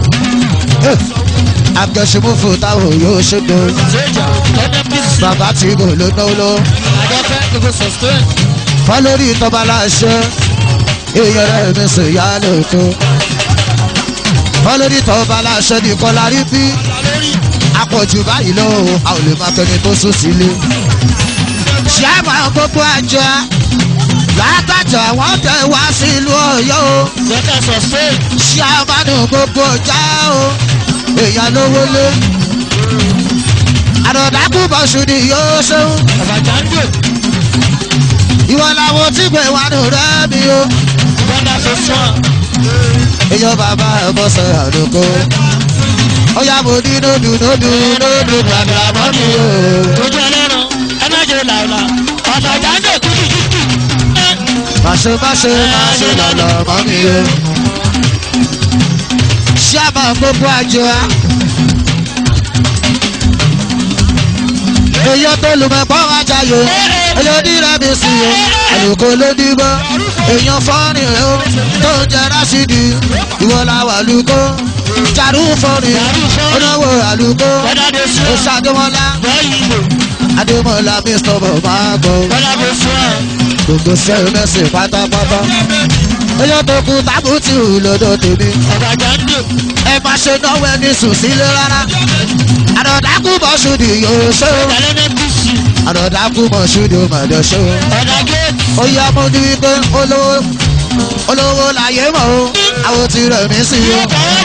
agẹ̀ṣemúfò táwọn yóò ṣe gbó bàbá tí kò ló náwó lọ fọlórí tọba láṣẹ èèyàn rẹ̀ mi sì yá lóòótọ́ fọlórí tọba láṣẹ nìkan la rí bí àpọ̀jù báyìí lọ a ò lè máa tẹni tó sùn sílé ṣé àmọ́ gbogbo àjọ látàjà wọ́n tẹ̀ wá sílùú Ọ̀yọ́ o ṣé àmàlù gbogbo ọjà o èèyàn lówó lé àdọ̀dàkú bọ̀ṣù ni yóò ṣeun ìwọ làwọn tí gbé wà nù rẹ́ mi o èèyàn bàbá ẹ̀ bọ́ sọ àdókò ó yá mo ní nódù nódù nódù gbàgbà mọ́ mi o. ojú ẹlẹ́rọ ẹ má jẹ làwùlà ọ̀sán jáde kúkú kúkú. máṣe máṣe máṣe lọ́lọ́ mọ́ mi o. ṣé àmọ́ gbogbo àjọ á. èèyàn tó lùmọ̀pọ̀ ajáyò olódì rẹ̀ mi sí o àlùkò lódì bọ́ èèyàn fọ́ọ̀nì rẹ̀ o tó ń jẹ rásìdì ìwọ làwà lùkọ́ jàrú fọ́ọ̀nì onáwó àlùkò oṣù Adémọ́lá Adémọ́lá mr bọ̀bá gbọ́ gbogbo sẹ́yìn mẹ́sìn pátápátá èèyàn tó kú tábùtì lọ́dọ̀ tèmi ẹ má ṣe náwó ẹni sùn sílé rárá àdọ̀dàkú bọ̀ ṣùdì yóò ṣó àdọ̀dàkú bọ̀ ṣùdì ó mà dọ̀ ṣó ó yá mo ní wípé olówó olówó láyé mọ̀ o àwọn ti rẹ̀ mí sí o.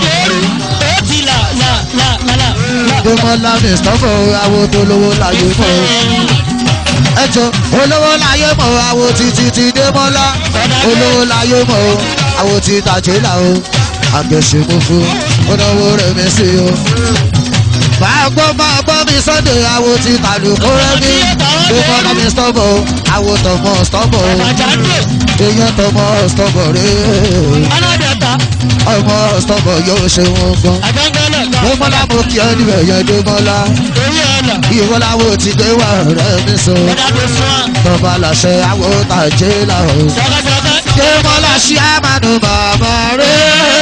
Démọ́lá mistọ́fọ̀ àwọn tó lówó láyé mọ̀ o. ẹjọ́ olówó láyé mọ̀ o àwọn títí ti Démọ́lá olówó láyé mọ̀ o àwọn ti tàjélà o àgẹ̀ṣemú fún olówó rẹ̀ mí sí o. máa gbọ́ máa gbọ́ mi Sunday àwọn ti tàlùkò rẹ̀ mí Démọ́lá mistọ́fọ̀ àwọn tọmọ stọ́fọ̀ o. èèyàn tọmọ ọ̀sítọ́bọ̀ rẹ̀ Aládàta. ọmọ ọ̀sítọ́bọ̀ yóò ṣe wọn gan. Àgbẹ̀ngẹ̀lẹ̀ kan. Dẹ́mọ́lá mo kí ọ níbẹ̀ yẹn Dẹ́mọ́lá. Orí ọ̀nà. Ìwọ́lá wo ti gbé wà rẹ̀ mi sọ. Ọ̀dà tó fún wa. Tọ́ba làṣẹ àwọn tàjé là ó. Sọ́kẹ́sọ́kẹ́. Dẹ́mọ́lá ṣí àmàlù bàbá rẹ̀.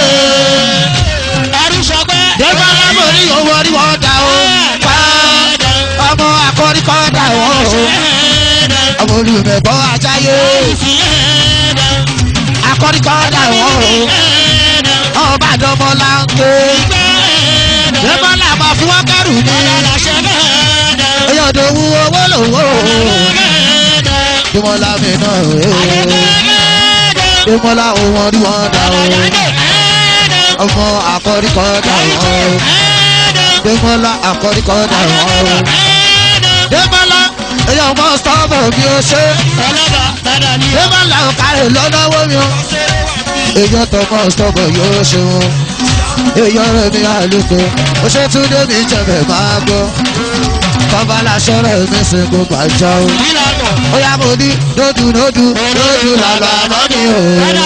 Ẹrú sọpẹ́. Dẹ́mọ́lá mo ní owó ní wọ́n dà ó. Pa ọmọ akọ́ríkọ́ dà wọ́n o. Ọmọ olùmẹ̀bọ́ ajáyé. Akọ́ríkọ́ dà wọ́n o. Ọba Dọ́mọ́lá ń gbé. Dẹ́mọ́lá máa fún wọn kẹrù ní. Èyàn tó wú owó lòwó. Dẹ́mọ́lá mi náà rèé. Dẹ́mọ́lá òun rí wọn dà o. Ọmọ akọ́ríkọ́ dà wọ́n o. Dẹ́mọ́lá akọ́ríkọ́ dà wọ́n o. Dẹ́mọ́lá èyàn mọ sọ́ọ̀bù mi ò ṣe. Dẹ́mọ́lá ò kárẹ̀ lọ́nàwó mi o. Èyàn tó mọ sọ́ọ̀bù yóò ṣe wọn. Èyàn rẹ̀ mi àlùkò. Ó ṣe tún débi jẹ̀bẹ̀ máa gbọ́. Bàbá aláṣọ rẹ̀ mi sì kó gbàjọ o. Ó yá mo ní lódù lódù lódù làlọ́ àmọ́ ni o.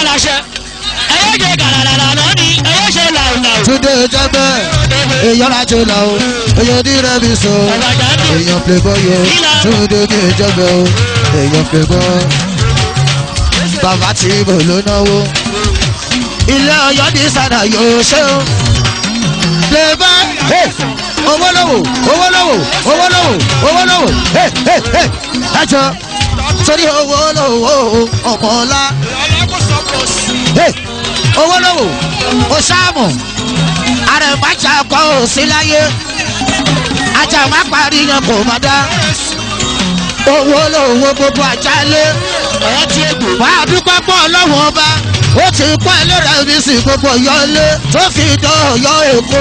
Túndé jẹ́bẹ̀ èyàn lájọ là o. Èyàn ní rẹ̀ mi sọ. Èyàn playboy o. Túndé ní jẹ́bẹ̀ o. Èyàn playboy. Bàbá tí mo ló náwó. Ilé Ọ̀yọ́ ní sàdà yóò ṣe o. Playboy. Owó lówó owó lówó owó lówó owó lówó. Ẹjọ́ sórí owó lówó ọmọ ọlá. Owó lówó o ṣáàmù. Àrẹ̀májà kọ́ ò sí láyé. Ajá má parí yan kò má dá. Owó lówó gbogbo àjálé. Wà á dúpẹ́ pọ̀ ọlọ́run ọba. Ó ti pọ́ ẹlẹ́rà mi sí gbogbo yọlé tó fi dán Ọ̀yọ́ Èkó.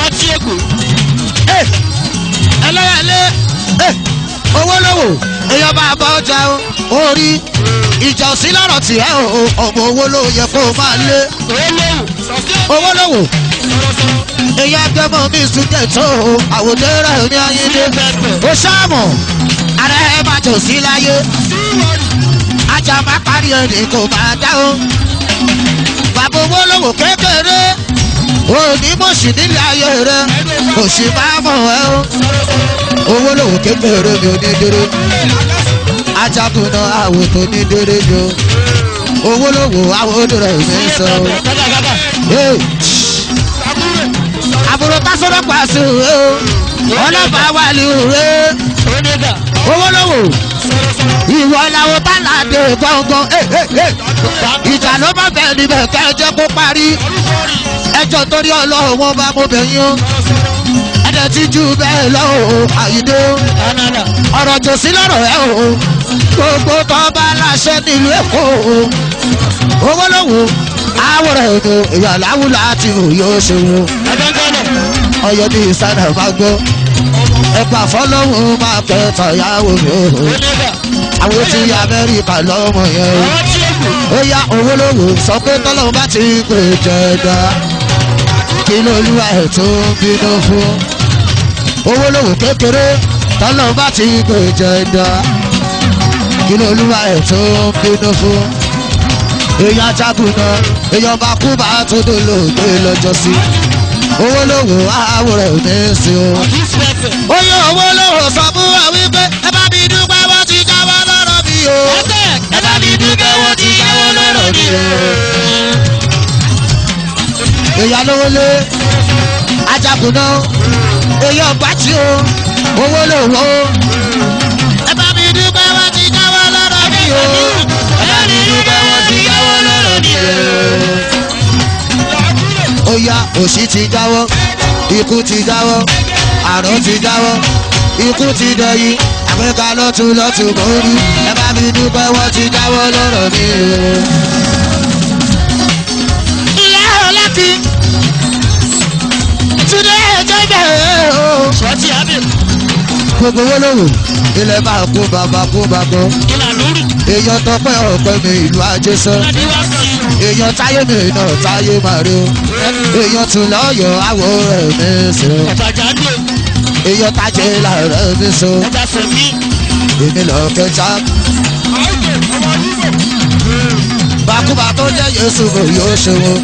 Ẹlẹ́yàlé owó lówó èèyàn bá bá ọjà orí ìjà òsì lọ́rọ̀ tì ẹ́ o ọmọ owó ló yẹ kó máa lé. Owó lówó èèyàn gbẹ́mọ̀ mi sùjẹ́ tó àwòdé rẹ̀ ní ayédè. Ó ṣáàmù ara ẹ máa jò sí láyé. Ajá má parí ẹni kò máa dá o. Bàbá owó lówó kékeré òní mọ̀sí nílé ayé rẹ̀ kò sì máa mọ̀ ẹ́ o. Owó lówó kékeré mi ò ní déré. Ajagunna àwò tó ní déré jo. Owó lówó àwòdó rẹ̀ mi sọ. Àbúrò pásọ̀rọ̀ pàṣẹ o. Ọlọ́pàá wà ní òwe. Owó lówó ìwọ làwọn bá làdé gbọ̀ngàn. Ìjà ló bá bẹ̀ níbẹ̀ kẹ́jẹ́ kó parí. Ẹjọ́ torí Ọlọ́run wọn bá mo bẹ̀ yín o. Ẹ̀dẹ̀ ti ju bẹ́ẹ̀ lọ o Àyìndé o. Ọ̀rọ̀ jò sí lọ́rọ̀ ẹ o. Gbogbo tó bá láṣẹ nílùú Èkó o. Owó lówó àwòrán èdè ìyàláwù láti wò yóò ṣe wo. Ọ̀yọ́ ní ìsàdà máa gbọ́. Ẹgbà fọlọ́hún máa kẹta ìyàwó mi o. Àwọn tí Amẹ́ríkà lọ́mọ yẹn o. Ó yá owó lówó sọ pé tọ́lọ́hún bá ti pè jẹ̀dá. Kí lóluwà ẹ̀ tó ń bínú fún. Owó lówó kékeré tọ́lọ́hún bá ti pè jẹ̀dá. Kí lóluwà ẹ̀ tó ń bínú fún. Èèyàn Ajagunna èèyàn bá kú bá tó dolóògbé lọ́jọ́ sí. Owó lówó àwòrán ò ní sí o. Oyè owó lówó sọ fún wa wípé ẹ bá mi dúpẹ́ wọ́n ti jáwọ́ lọ́rọ̀ mi o. Ẹ bá mi dúpẹ́ wọ́n ti jáwọ́ lọ́rọ̀ mi o. Èèyàn lówó lé Ajagunna èèyàn gbàtí o. Owó lówó ẹ bá mi dúpẹ́ wọ́n ti jáwọ́ lọ́rọ̀ mi o. Ẹ bá mi dúpẹ́ wọ́n ti jáwọ́ lọ́rọ̀ mi o. Ó yá òṣì ti jáwọ́ ikú ti jáwọ́ àrùn ti jáwọ́ ikú ti dẹ̀yìn àpẹka lọ́tún lọ́tún mórí ẹ bá mi dúpẹ́ wọ́n ti jáwọ́ lọ́rọ̀ mi o. Ìyá ọlọ́tí Túndé ẹjọ́ bẹ̀rẹ̀ o. Sọ́tì àbí. Gbogbo owó lówó ilẹ̀ bá kú bàbá kú bàbá. Èèyàn tọpẹ́ ọ̀pẹ mi ìlú Ajésọ. Èèyàn táyé mi náà táyé máa rí o. Èèyàn tún lọ́yọ̀ àwọ̀ rẹ̀ mi sí o. Èèyàn tájẹ́ làárẹ̀ mi so. Èmi lọ kẹta. tó jẹ́ Yéṣu kò yóò ṣe wọn.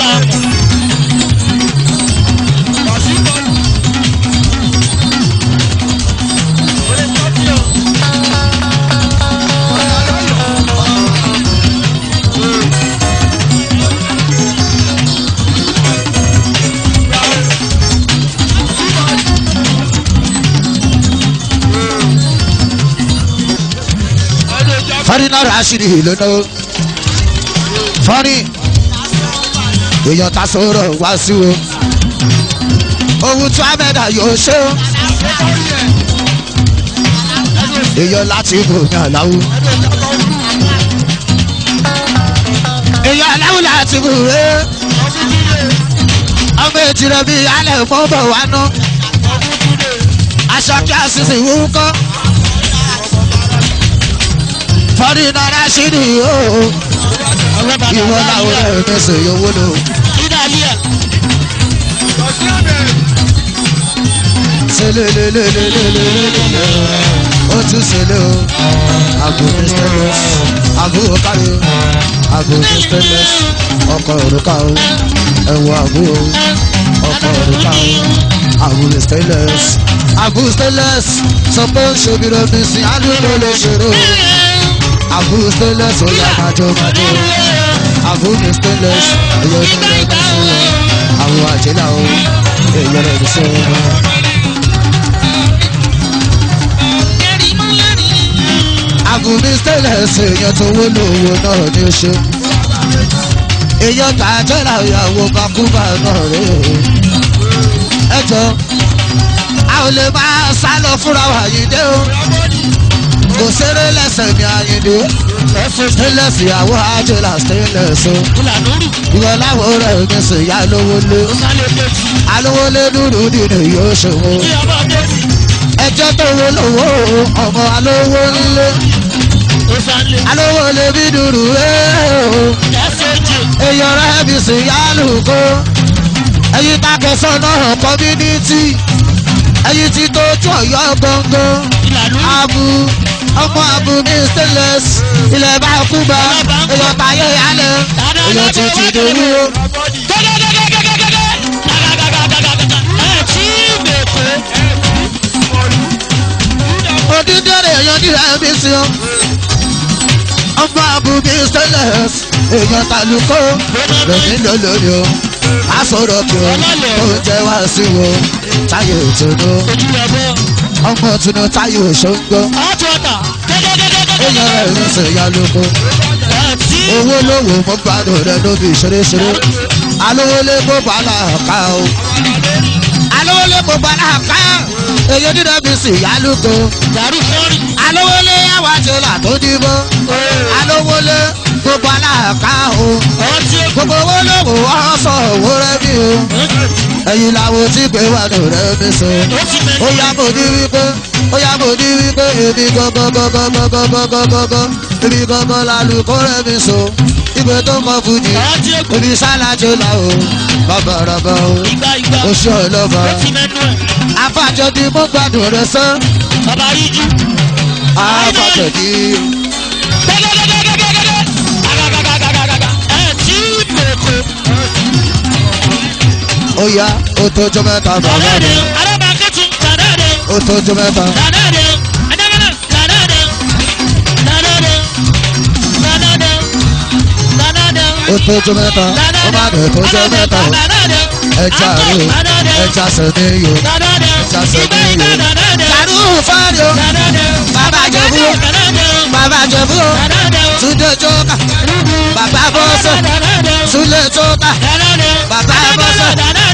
Fọ́nì náà Rashidi lónà fọ́nì èèyàn ta sọ̀rọ̀ wá sí o ohun tí Ahmed yóò ṣe o èèyàn láti bòmí àláwù èèyàn àláwù láti bò rẹ ọmọ ètìrẹ bíi alẹ́ mọ́ bọ̀ wá ná aṣọ kí a sì sì wú kọ́. Fọ́nì náà Rashidi ooo ìwọ làwọn ọ̀rẹ́ mi ṣe yòówó lò. Selelelelelelelele o tún sele o àbò mi stainless àbò kárí àbò mi stainless ọkọ̀ òrùka o ẹ̀wọ̀ àbò ọkọ̀ òrùka o àbò mi stainless àbò stainless sọ pé ṣòbí rẹ̀ mi sí àdúgbò lè ṣòro. Abu stainless, oh yeah, majo majo. Abu stainless, oh yeah, majo. Abu ajela, oh yeah, majo. Abu stainless, èèyàn tó wó lówó náà ní oṣù. Èèyàn tà jẹ́ra ìyàwó Bakuba náà rè é. Ẹ jọ, a ò lè máa sá lọ fúnra wa yìí dé o. Kò séré lẹ́sẹ̀ ní Ayinde stainless ìyàwó àjẹlá stainless o ìwọ láwọn rẹ̀ ní sèyá lówó lé alówó lé dúdú dìde yóò ṣòwò ẹjọ́ tó wó lówó ọmọ alówó nílé alówó lé bí dúdú èèyàn rẹ̀ bí sèyá lùkó ẹ̀yìn takẹ̀sán náà community ẹ̀yìn tí tó tún ọ̀yọ́ gbọ̀ngàn abu ọmọ abu ní stainless ilẹ̀ bá kú bá èèyàn táyé yálẹ̀ èèyàn ti ti dòwú. Odídẹ̀rẹ̀ èèyàn ní ẹ̀mí sí ọ ọmọ abu ní stainless èèyàn tàlùkọ́ lòdì lólórí o àsọ̀rọ̀ kí o oúnjẹ wá sí wo táyé ìtùnú ọmọ tunu táyé òṣogbo èèyàn rẹ̀ ń ṣe ya lóko owó lówó mo gbádùn rẹ lóbi ṣeréṣeré alówó lé kó bàálà ká o alówó lé kó bàálà ká èyí dídá mi sì yá lóko alówó lé àwọn àjẹlà tó dìbò alówó lé kó bàálà ká o gbogbo owó lówó ọ̀sán owó rẹ bí o ẹ̀yin làwọn tí pé wà ló rẹ mi sọ ó yá mo ní wípé ó yá mo ní wípé èmi gọ́gọ́gọ́gọ́gọ́gọ́gọ́gọ́ èmi gọ́gọ́ lálùkọ́ rẹ mi sọ ìgbé tó kọ fújì èmi sálájọ là o bàbá rọ̀bà o oṣù ọlọ́ba afájọ ni mo gbádùn rẹ sọ afájọ ni. Ó yá ó tójọ́ mẹ́ta bàbá mi ó tójọ́ mẹ́ta. Ó tójọ́ mẹ́ta ó má dé tójọ́ mẹ́ta o ẹja rè o ẹja sẹ́ni yo ẹja sẹ́ni yo. Jàrú fárí o bàbá jẹ̀bú o bàbá jẹ̀bú o Túndé jókà bàbá bọ́sẹ̀ Túndé jókà bàbá bọ́sẹ̀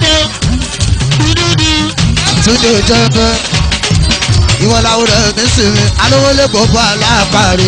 Túndé jókà ìwọ làwọn rẹ̀ mí sí mi alówó lé gbogbo aláàpárí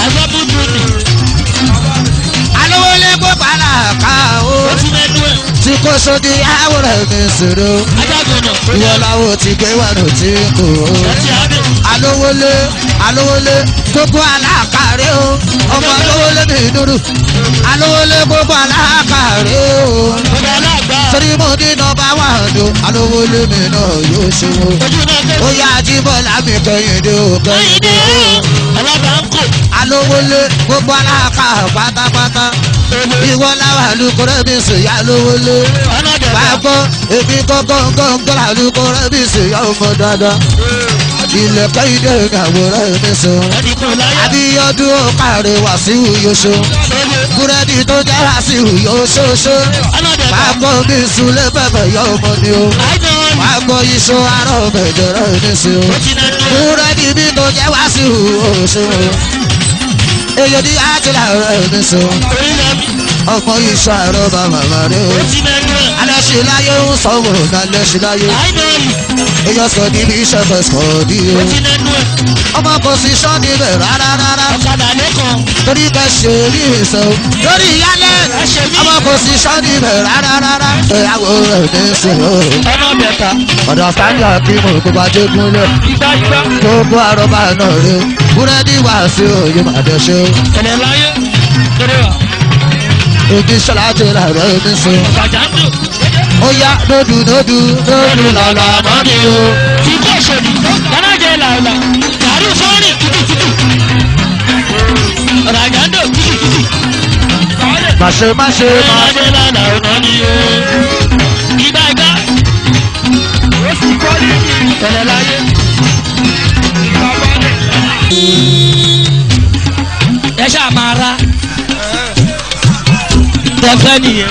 alówó lé gbogbo aláàpá o tí kò sódì àwòrán mi sèré o ìwọ làwọn ti gbé wà ló ti kú o alówólé alówólé gbogbo aláàkàrẹ́ o ọmọ alówólé mi dúró alówólé gbogbo aláàkàrẹ́ o torí mo ní nọ́mbà wà ló alówólé mi náà yóò ṣe o ó yá Ajíbọ́lá mi kẹ́yìndé o kẹ́yìndé o alówólé gbogbo aláàkà pátápátá ìwọ láwà lukọrẹ bí sèyá lówó lé pàápọ̀ èmi kọ́kọ́ gángan lukọrẹ bí sèyá ọmọ dáadáa ilẹ̀kẹ́ ìdè àwòrán mi sọ Abíọ́dún ọ̀kàrẹ̀ Wàsíù yóṣó búrẹ́dì tó jẹ́ Wàsíù yóṣóṣó pàápọ̀ mi sulé bẹ̀bẹ̀ yọ ọmọ ni o pàápọ̀ iṣó arọ́ bẹ̀jẹ̀rẹ̀ mi sí o búrẹ́dì mi tó jẹ́ Wàsíù yóṣó èyí ni àjẹlá rẹ̀ mi sọ ọmọ iṣẹ́ àrọ́ bàbá rẹ̀ o alẹ́ ṣe láyé ń sọ̀rọ̀ alẹ́ ṣe láyé èyàn sọ ní bí iṣẹ́ fẹ́ sọ ní o ọmọ kò sí sọ́ níbẹ̀ rárá rárá torí bẹ́ẹ̀ ṣe rí ìṣó lórí ìyálẹ̀ ọmọ kò sí sọ́ níbẹ̀ rárá rárá ìyàwó rẹ̀ ní sí o ọ̀dọ̀ sáńjà kí mo kó bá jẹ́ gúnlẹ̀ gbogbo àrọ́bà náà rí búrẹ́dì wá sí òye màdé ṣe o èmi ṣọlá ti rà rẹ̀ ní sí o ó yá lódù lódù lódù lọ́la mọ́ mi o. tí kò ṣòdì dánájẹ làlà gàrí fọ́ọ̀rì kìtìkìtì ràjàndò kìtìkìtì. màṣe màṣe dánájẹ làlà ọ̀nà ni o. ìgbà ìgbà ó sì kọ́ ní ìtẹ̀lẹ̀ láyé. ẹ ṣáà máa ra tẹ́fẹ́ nìyẹn.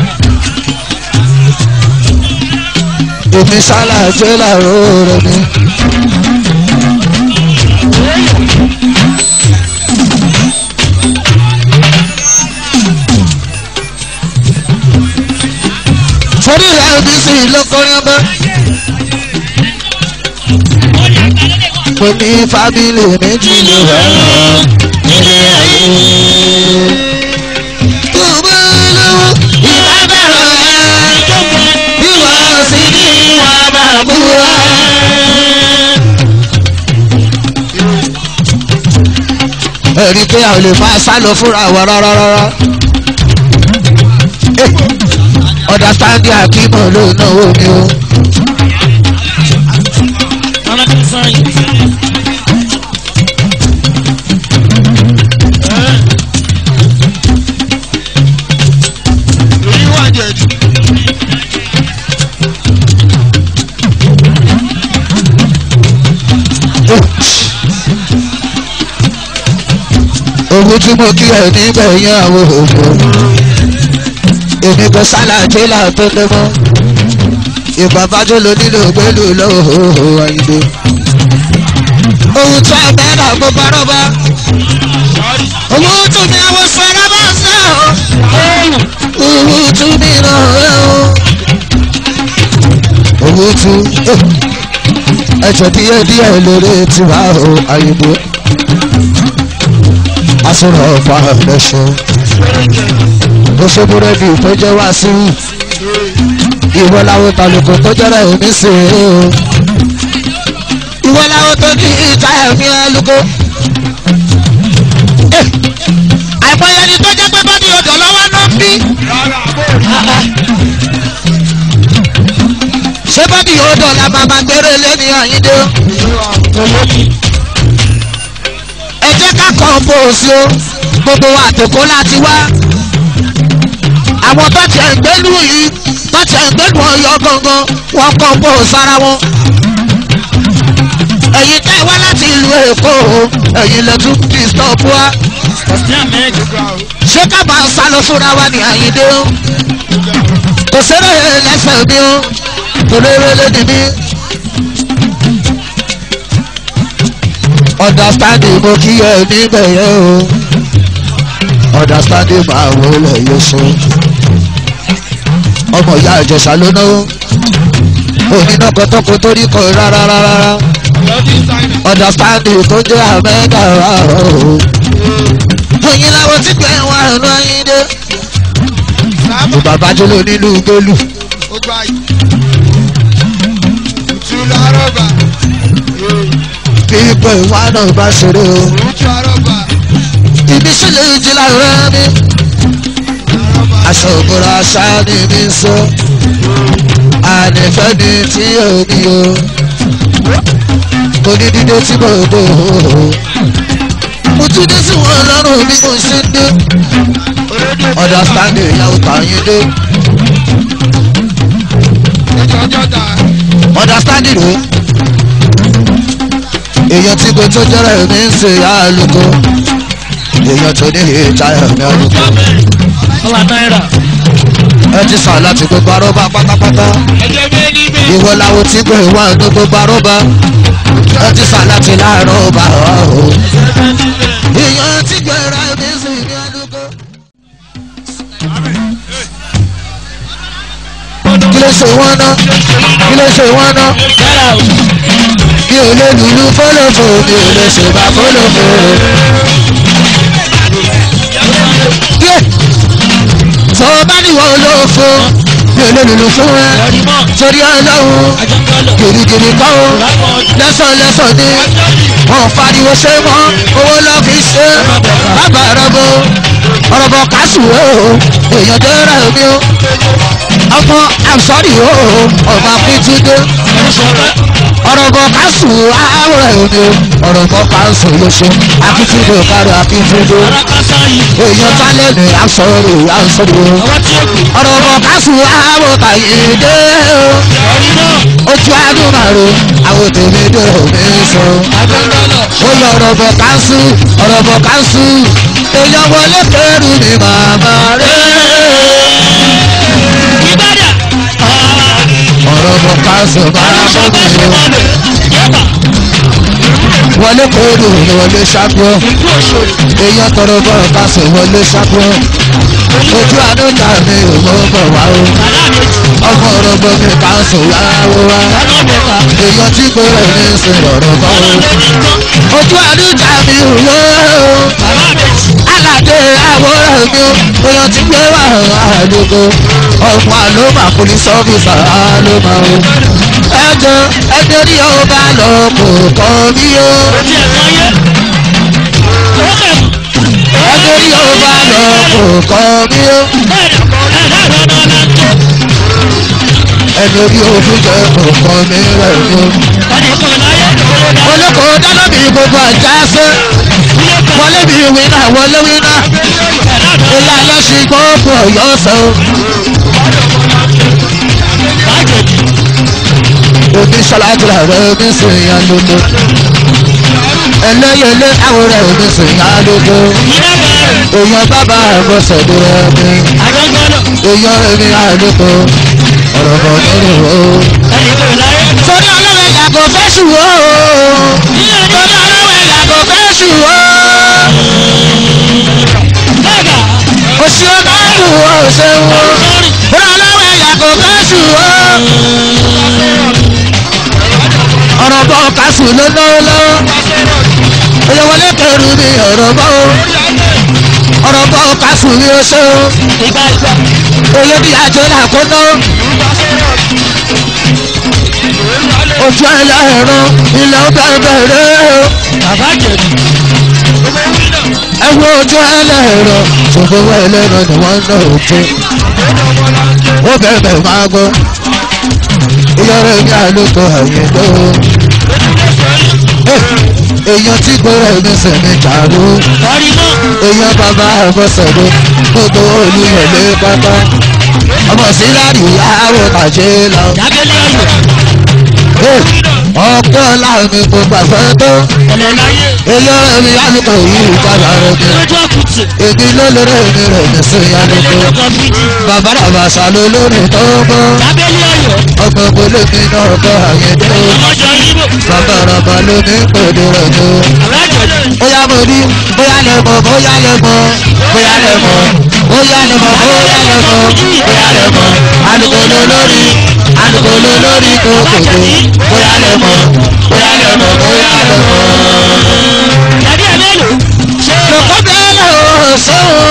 èmi ṣàlàjẹ́ làárọ̀ rẹ̀ mi. torí rẹ̀ mi sì lókòrin ọbẹ̀. mo ní fábílì méjì ló wà nílé ayé. tó bá lọ́wọ́ ìbá bẹ̀rẹ̀ bí wọ́n sì ní ìwà bàbúrà. ẹ̀rí pé a ò lè máa sá lọ fúnra wa rárá rárá. understanding akímọ̀ ló náwó mi o. owó tí mo kí ẹ níbẹ̀ yẹn àwọn òfò èmi kò sálàjẹ́ là tó lé mọ́ ìpàbájọ́ ló nílò pẹ̀lú lọ́wọ́ àyíndé ohun tó ẹgbẹ́ náà mo parọ́ bá owó tún mi àwọn sọ̀rọ̀ bá sọ owó tún mi ràn ẹ́ o owó tún ẹ̀jọ̀ díẹ̀ díẹ̀ lórí tiwa o àyíndé asọ̀rọ̀ ọ̀fà ẹ̀ṣọ́ ó ṣe búrẹ́dì tó jẹ́ wá sí ìwọ láwọn tàlùkù tó jẹ́rẹ̀ òní sí i o ìwọ láwọn tó ní ìta ẹ̀mí ẹlùkọ. àìmọye ni tó jẹ́ pé bá ní odò lọ́wọ́ ló ń bí. ṣé bá ní odò la máa máa gbére lé ní àyíndé o. ẹ jẹ́ ká kọ́ńpóòsì o gbogbo wa àtẹ̀kọ́ láti wá àwọn tó ti ẹ̀ ń gbẹ́lú yìí tó ti ẹ̀ ń gbẹ́lú ọyọ gangan wọ́n kọ́ńpóòsì ara wọn ẹ̀yin tẹ́ wá láti ìlú Èkó o ẹ̀yin lẹ́tún disturb wa ṣé ká máa sá lọ fúnra wa ní Àyìndé o kò sẹ́rẹ̀ lẹ́sẹ̀ mi o kò lérè lédi mi. understanding mo kí ẹ níbẹ̀ yẹn o understanding máa wọ ilẹ̀ yóò ṣe ọmọ ìyá Ìjẹ̀ṣà ló náwó onínà kọtọ́kọ tó rí kọ rárá rárá understanding tó jẹ́ àmẹ́gà rà o oyin láwọn tí gbẹ̀ wá ẹ̀nu Àyìndé bàbá jọlọ nílùú gbẹlú. Pípẹ́ ìwà náà bá ṣeré o. Ibi sílẹ̀ ìjìlá rẹ̀ mi. Aṣọ òbúra aṣá ni mi ń sọ. Ànífẹ́ ni tí ò ní o. Kò ní dídé tí mo dò o. Mo tún dé sí wọn lọ́rùn bí mo ṣe ń dé. understanding ìyàwó tàyíndé. understanding rẹ̀ èèyàn tí kò tó jẹ́rẹ̀ mi ń ṣe ìyá àlùkò èèyàn tó ní ìjà ẹ̀mí àlùkò. ọwọ́ náírà. ẹ ti sàn láti gbogbo arọ́bà pátápátá ìwọ làwọn tí kò wá ní gbogbo arọ́bà ẹ ti sàn láti láàárọ̀ ọba ọ̀hún. èèyàn tí kò rà mí sí ní àlùkò. kí ló ṣe wọ́n ná kí ló ṣe wọ́n ná mi ò lè lùlù fọlọ́fọ mi ò lè ṣèbà fọlọ́fọ. sọ bá níwọ̀ olófo mi ò lè lùlù fún ẹ torí ọlọ́run gìrìgìrì kọ́ o lẹ́sọ̀lẹ́sọ̀ ni wọ́n fariwo ṣe mọ́ owó lọ́ fi ṣe bàbá rọ́bọ ọ̀rọ̀bọ̀ kásù o èèyàn tó rà mí o ọmọ àmsọ́rì o ọba péjúdé ọ̀rọ̀bọ̀ kásù àwòrán òní o ọ̀rọ̀bọ̀ kásù ló ṣe akíntúndé kárí akíntúndé èèyàn tálẹ̀ ní àmsọ́rì àmsọ́rì o ọ̀rọ̀bọ̀ kásù àwòrán ìdè o ojú àdúrà àwọn tèmi dé omi sọ ó yọ ọ̀rọ̀bọ̀ kásù ọ̀rọ̀bọ̀ kásù èèyàn wọlé kẹrù ní màmá rẹ̀. ọ̀rọ̀bọ̀ kásù máa bọ́ mi o wọlé kẹrù ní wọlé ṣàkóso èèyàn tọrọbọ̀ kásù wọlé ṣàkóso ojú àdúrà mi ò mọ̀ bọ̀ wá o ọmọ ọ̀rọ̀bọ̀ mi kásù yáwó wá èèyàn tí kò rẹ̀ ní í sin ọ̀rọ̀bọ̀ o ojú àdúrà mi ò wọ́ o aládé àwòrán mi o èèyàn tí gbé wà àdúgbò ọmọ àlọ́mà police officer àlọ́mà o ẹjọ́ ẹni orí ọba lọ kò kọ́ mi o ẹni orí ọba lọ kò kọ́ mi o ẹni orí òfin jẹ kò kọ́ mi rẹ̀ mi o olóko dáná mi gbogbo àjà ṣe wọlé mi wíná wọlé wíná ilé aláṣẹ gbogbo ọ̀yọ́ sọ. omi ṣọlájúra rẹ omi sìn yàn lóko ẹlẹ́yẹlé àwòrán omi sìn yàn lóko èèyàn bàbá àbọ̀sẹ̀dé rẹ mi èèyàn èmi àlóko ọ̀rọ̀ bọ̀ nínú o. torí ọlọ́wẹ̀ yàgò fẹ́ sùn o torí ọlọ́wẹ̀ yàgò fẹ́ sùn o oṣù ọmọlù ọ̀ṣẹ̀wò torí ọlọ́wẹ̀ yàgò fẹ́ sùn o ọ̀rọ̀ bọ̀ kásù ló lọ́wọ́ lọ́wọ́ èyí wọlé kẹrù mi ọ̀rọ̀ bọ̀ ọ̀rọ̀ bọ̀ kásù mi ó ṣe o èyí bí àjọ làkúnná ojú ẹlẹ́rọ ilẹ̀ bẹ̀rẹ̀ o ẹ wo ojú ẹlẹ́rọ ṣòfò ẹlẹ́rọ ni wọ́n ná òjò ó bẹ̀rẹ̀ máa gbọ́ ìyọ̀rọ̀ mi àlùkò àyẹ̀dọ́ èèyàn tí gbọ́rọ̀ mi sẹ̀mí jàrú èèyàn bàbá àbọ̀sẹ̀dọ̀ gbogbo olùyọ̀lé pátá ọmọ síláàdì yàwó tàjẹ́ lọ. ọ̀pọ̀ láàmì kò gbàgbọ́ tó èèyàn mi àlùkò yìí kábà rẹ̀ mi èdè lólórí mi rẹ̀ mi sí àlùkò bàbá àbàṣà lólórí tó bọ́ ọmọ ìpolówó mi náà kọ́ àyẹ̀dẹ́ bàbá àràbà ló ní pèdè rẹ̀ tó. bóyá mo ní bóyá lè mọ̀ bóyá lè mọ̀ bóyá lè mọ̀ bóyá lè mọ̀ bóyá lè mọ̀ bóyá lè mọ̀ àlùkò lólórí àlùkò lólórí tó kòkó bóyá lè mọ̀ bóyá lè mọ̀ bóyá lè mọ̀. lọ́kọ́ bẹ́ẹ̀ lọ sọ́wọ́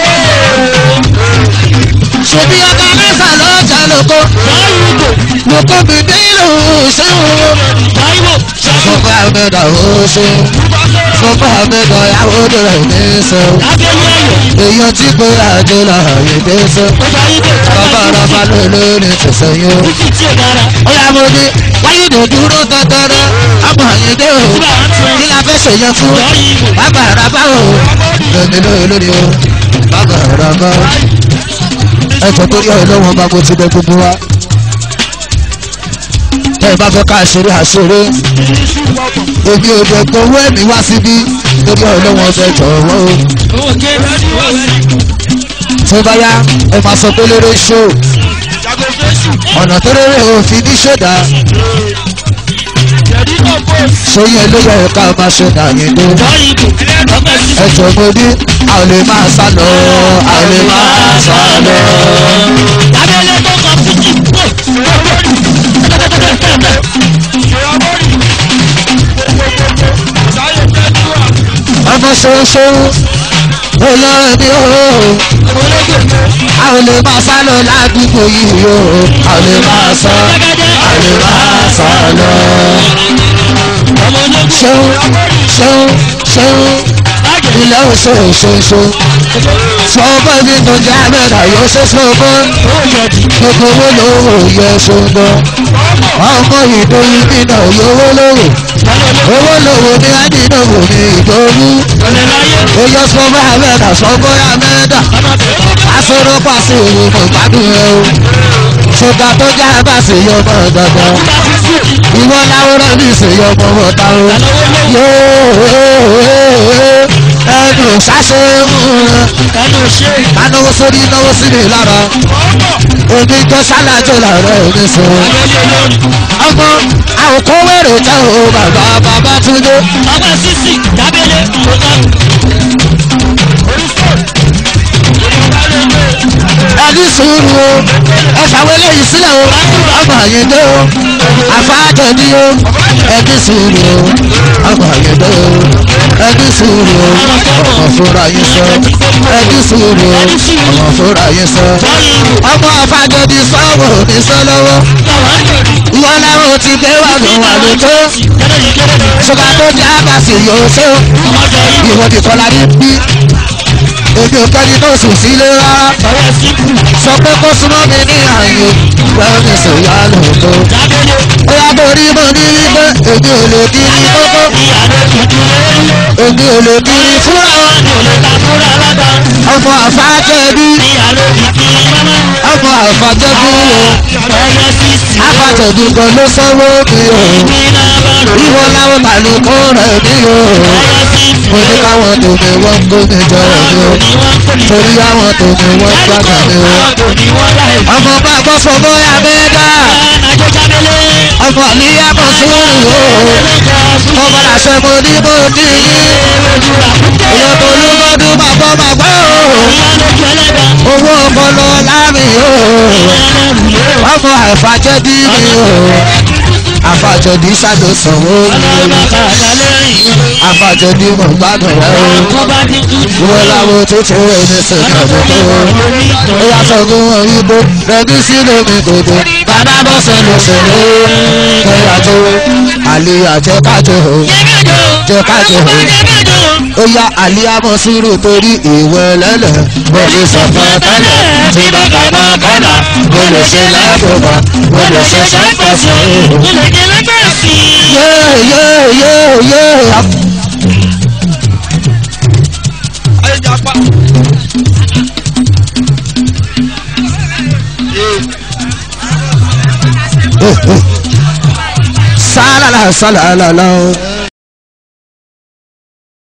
ṣòbí ọba mẹ́fà lọ́jà lóko lóko mi dé ìlú sẹ́wọ̀n sọ́kọ́ àmẹ́dà ó ṣe sọ́kọ́ àmẹ́dà ìyàwó rẹ̀ ní sọ èèyàn tí kò àjò láàyè dé sọ bàbá rafa ló lórí tẹ̀sán yó ó yà mo ní wáyé ló dúró tọ́tọ́rọ́ ọmọ àyèdè o kí la fẹ́ ṣèyàn fún bàbá rafa o lómi lórí o rábàrábà ẹjọ́ torí ọlọ́wọ́n bá mo ti bẹ gbogbo wa tẹ́ ẹ bá fẹ́ ká ṣeré àṣeré èmi ò dẹ̀ gbowó ẹ̀mí wá síbí torí ọlọ́wọ́n fẹ́ jọ̀wọ́ o tó bá yá ẹ máa sọ pé lérè ṣó ọ̀nà tó rere òfin ní ṣèdá sóyún ẹ ló yẹ ká máa ṣe dàyín dé ẹjọ́ mo ní a ò lè máa sá lọ a ò lè máa sá lọ. abẹ́lẹ́ tó kọ fújì pò ọmọ ṣoṣo olórí o a ò lè máa sá lọ ládùúgbò yìí o a ò lè máa sá a ò lè máa sá lọ. ṣeun ṣeun ṣeun ilé oṣù ṣoṣo sọ́kọ́ mi tó jẹ́ abẹ́rẹ́ yóò ṣe sọ́kọ́ gbogbo owó lówó yẹ ṣogbọ́ ọmọ ìdóyún nínú owó lówó owó lówó ní adínàwó ní ìdóyún oyè sọ́kọ́ abẹ́rẹ́ sọ́kọ́ abẹ́rẹ́ asọ̀rọ̀ pàṣẹ òun kò gbádùn ẹ o ṣùgbọ́n tó jẹ́ abáṣe yọ ọmọ dandan ìwọ láwùrọ̀ ní ìṣèyọ ọmọ wọ̀ta o ẹnu ṣáṣe kanáwó sórí náwó sílẹ̀ lára omi tó ṣálájọ làárọ̀ omi sọ ọmọ àwòkọ wẹrẹ tẹ o bàbá bàbá túndé. ọba sísì dábẹ́lẹ́ ọ̀gá. ẹni sùúrù o ẹ fàwọn eléyìí sílẹ̀ o ọmọ àyẹ̀dẹ́ o àfáàjọ ni o ẹni sùúrù o ọmọ àyẹ̀dẹ́ o ẹni sùúrù o ọmọ fúnra yín sọ ẹni sùúrù o ọmọ fúnra yín sọ ọmọ àfáàjọ ni sọ́wọ́ ní sọ lọ́wọ́ ìwọ làwọn ti gbé wà ló wà ló tó ṣùgbọ́n tó jẹ́ àbàṣì yóò ṣe o ìwọ ti kọ́lá ní bí èmi ò kẹ́ni tó sùn sílé rárá sọ pé kó súnmọ́ mi ní àyè wẹ́n mi sùn yá lóòótọ́ ó yá borí mo ní wípé èmi ò lè kiri kókó èmi ò lè kiri fúnra ọmọ àfáàjẹbí ọmọ àfáàjẹbí o àfáàjẹbí kan ló sanwó mi o ìwọ láwọn màlúkọ rẹ mi o mo ní káwọn tó mi wọ́n kó mi jọ mi o torí àwọn tó mi wọ́n gbàgbà mi o ọmọ bá gbọ́ fọ bóyá mẹ́ta ọmọ níyàbọ̀ sóòrù o ọmọ làṣẹ mo ní mo kí ìyẹn tó ló mọ́dún bàbá bàbá o owó ọpọlọ láàrin o ọmọ àfàjẹ́bí mi o àfàjẹ́bí ṣàjọ sanwó àfàjẹ́bí mọ̀ gbádùn rẹ o ìwọ làwọn tó tó ẹni sèkà mi tó ó yà sọ́gun wọn yíbo rẹ̀bí sílẹ̀ mi gbogbo bàbá bọ́ sẹ́nu sẹ́nu ẹ̀yà tó àlìyà jẹ́ kájọ o jẹ́ kájọ o ó yá àlìyàmọ̀ sùúrù torí ìwé lẹ́lẹ̀ mo lè sọ fún ẹ tẹ́lẹ̀ tí bàbá bá kọ́nà mo lè ṣe lẹ́gbọ̀gbọ̀ mo lè ṣe ṣẹ́ńpẹ̀sì. yéé yéé yéé yéé. Salala salala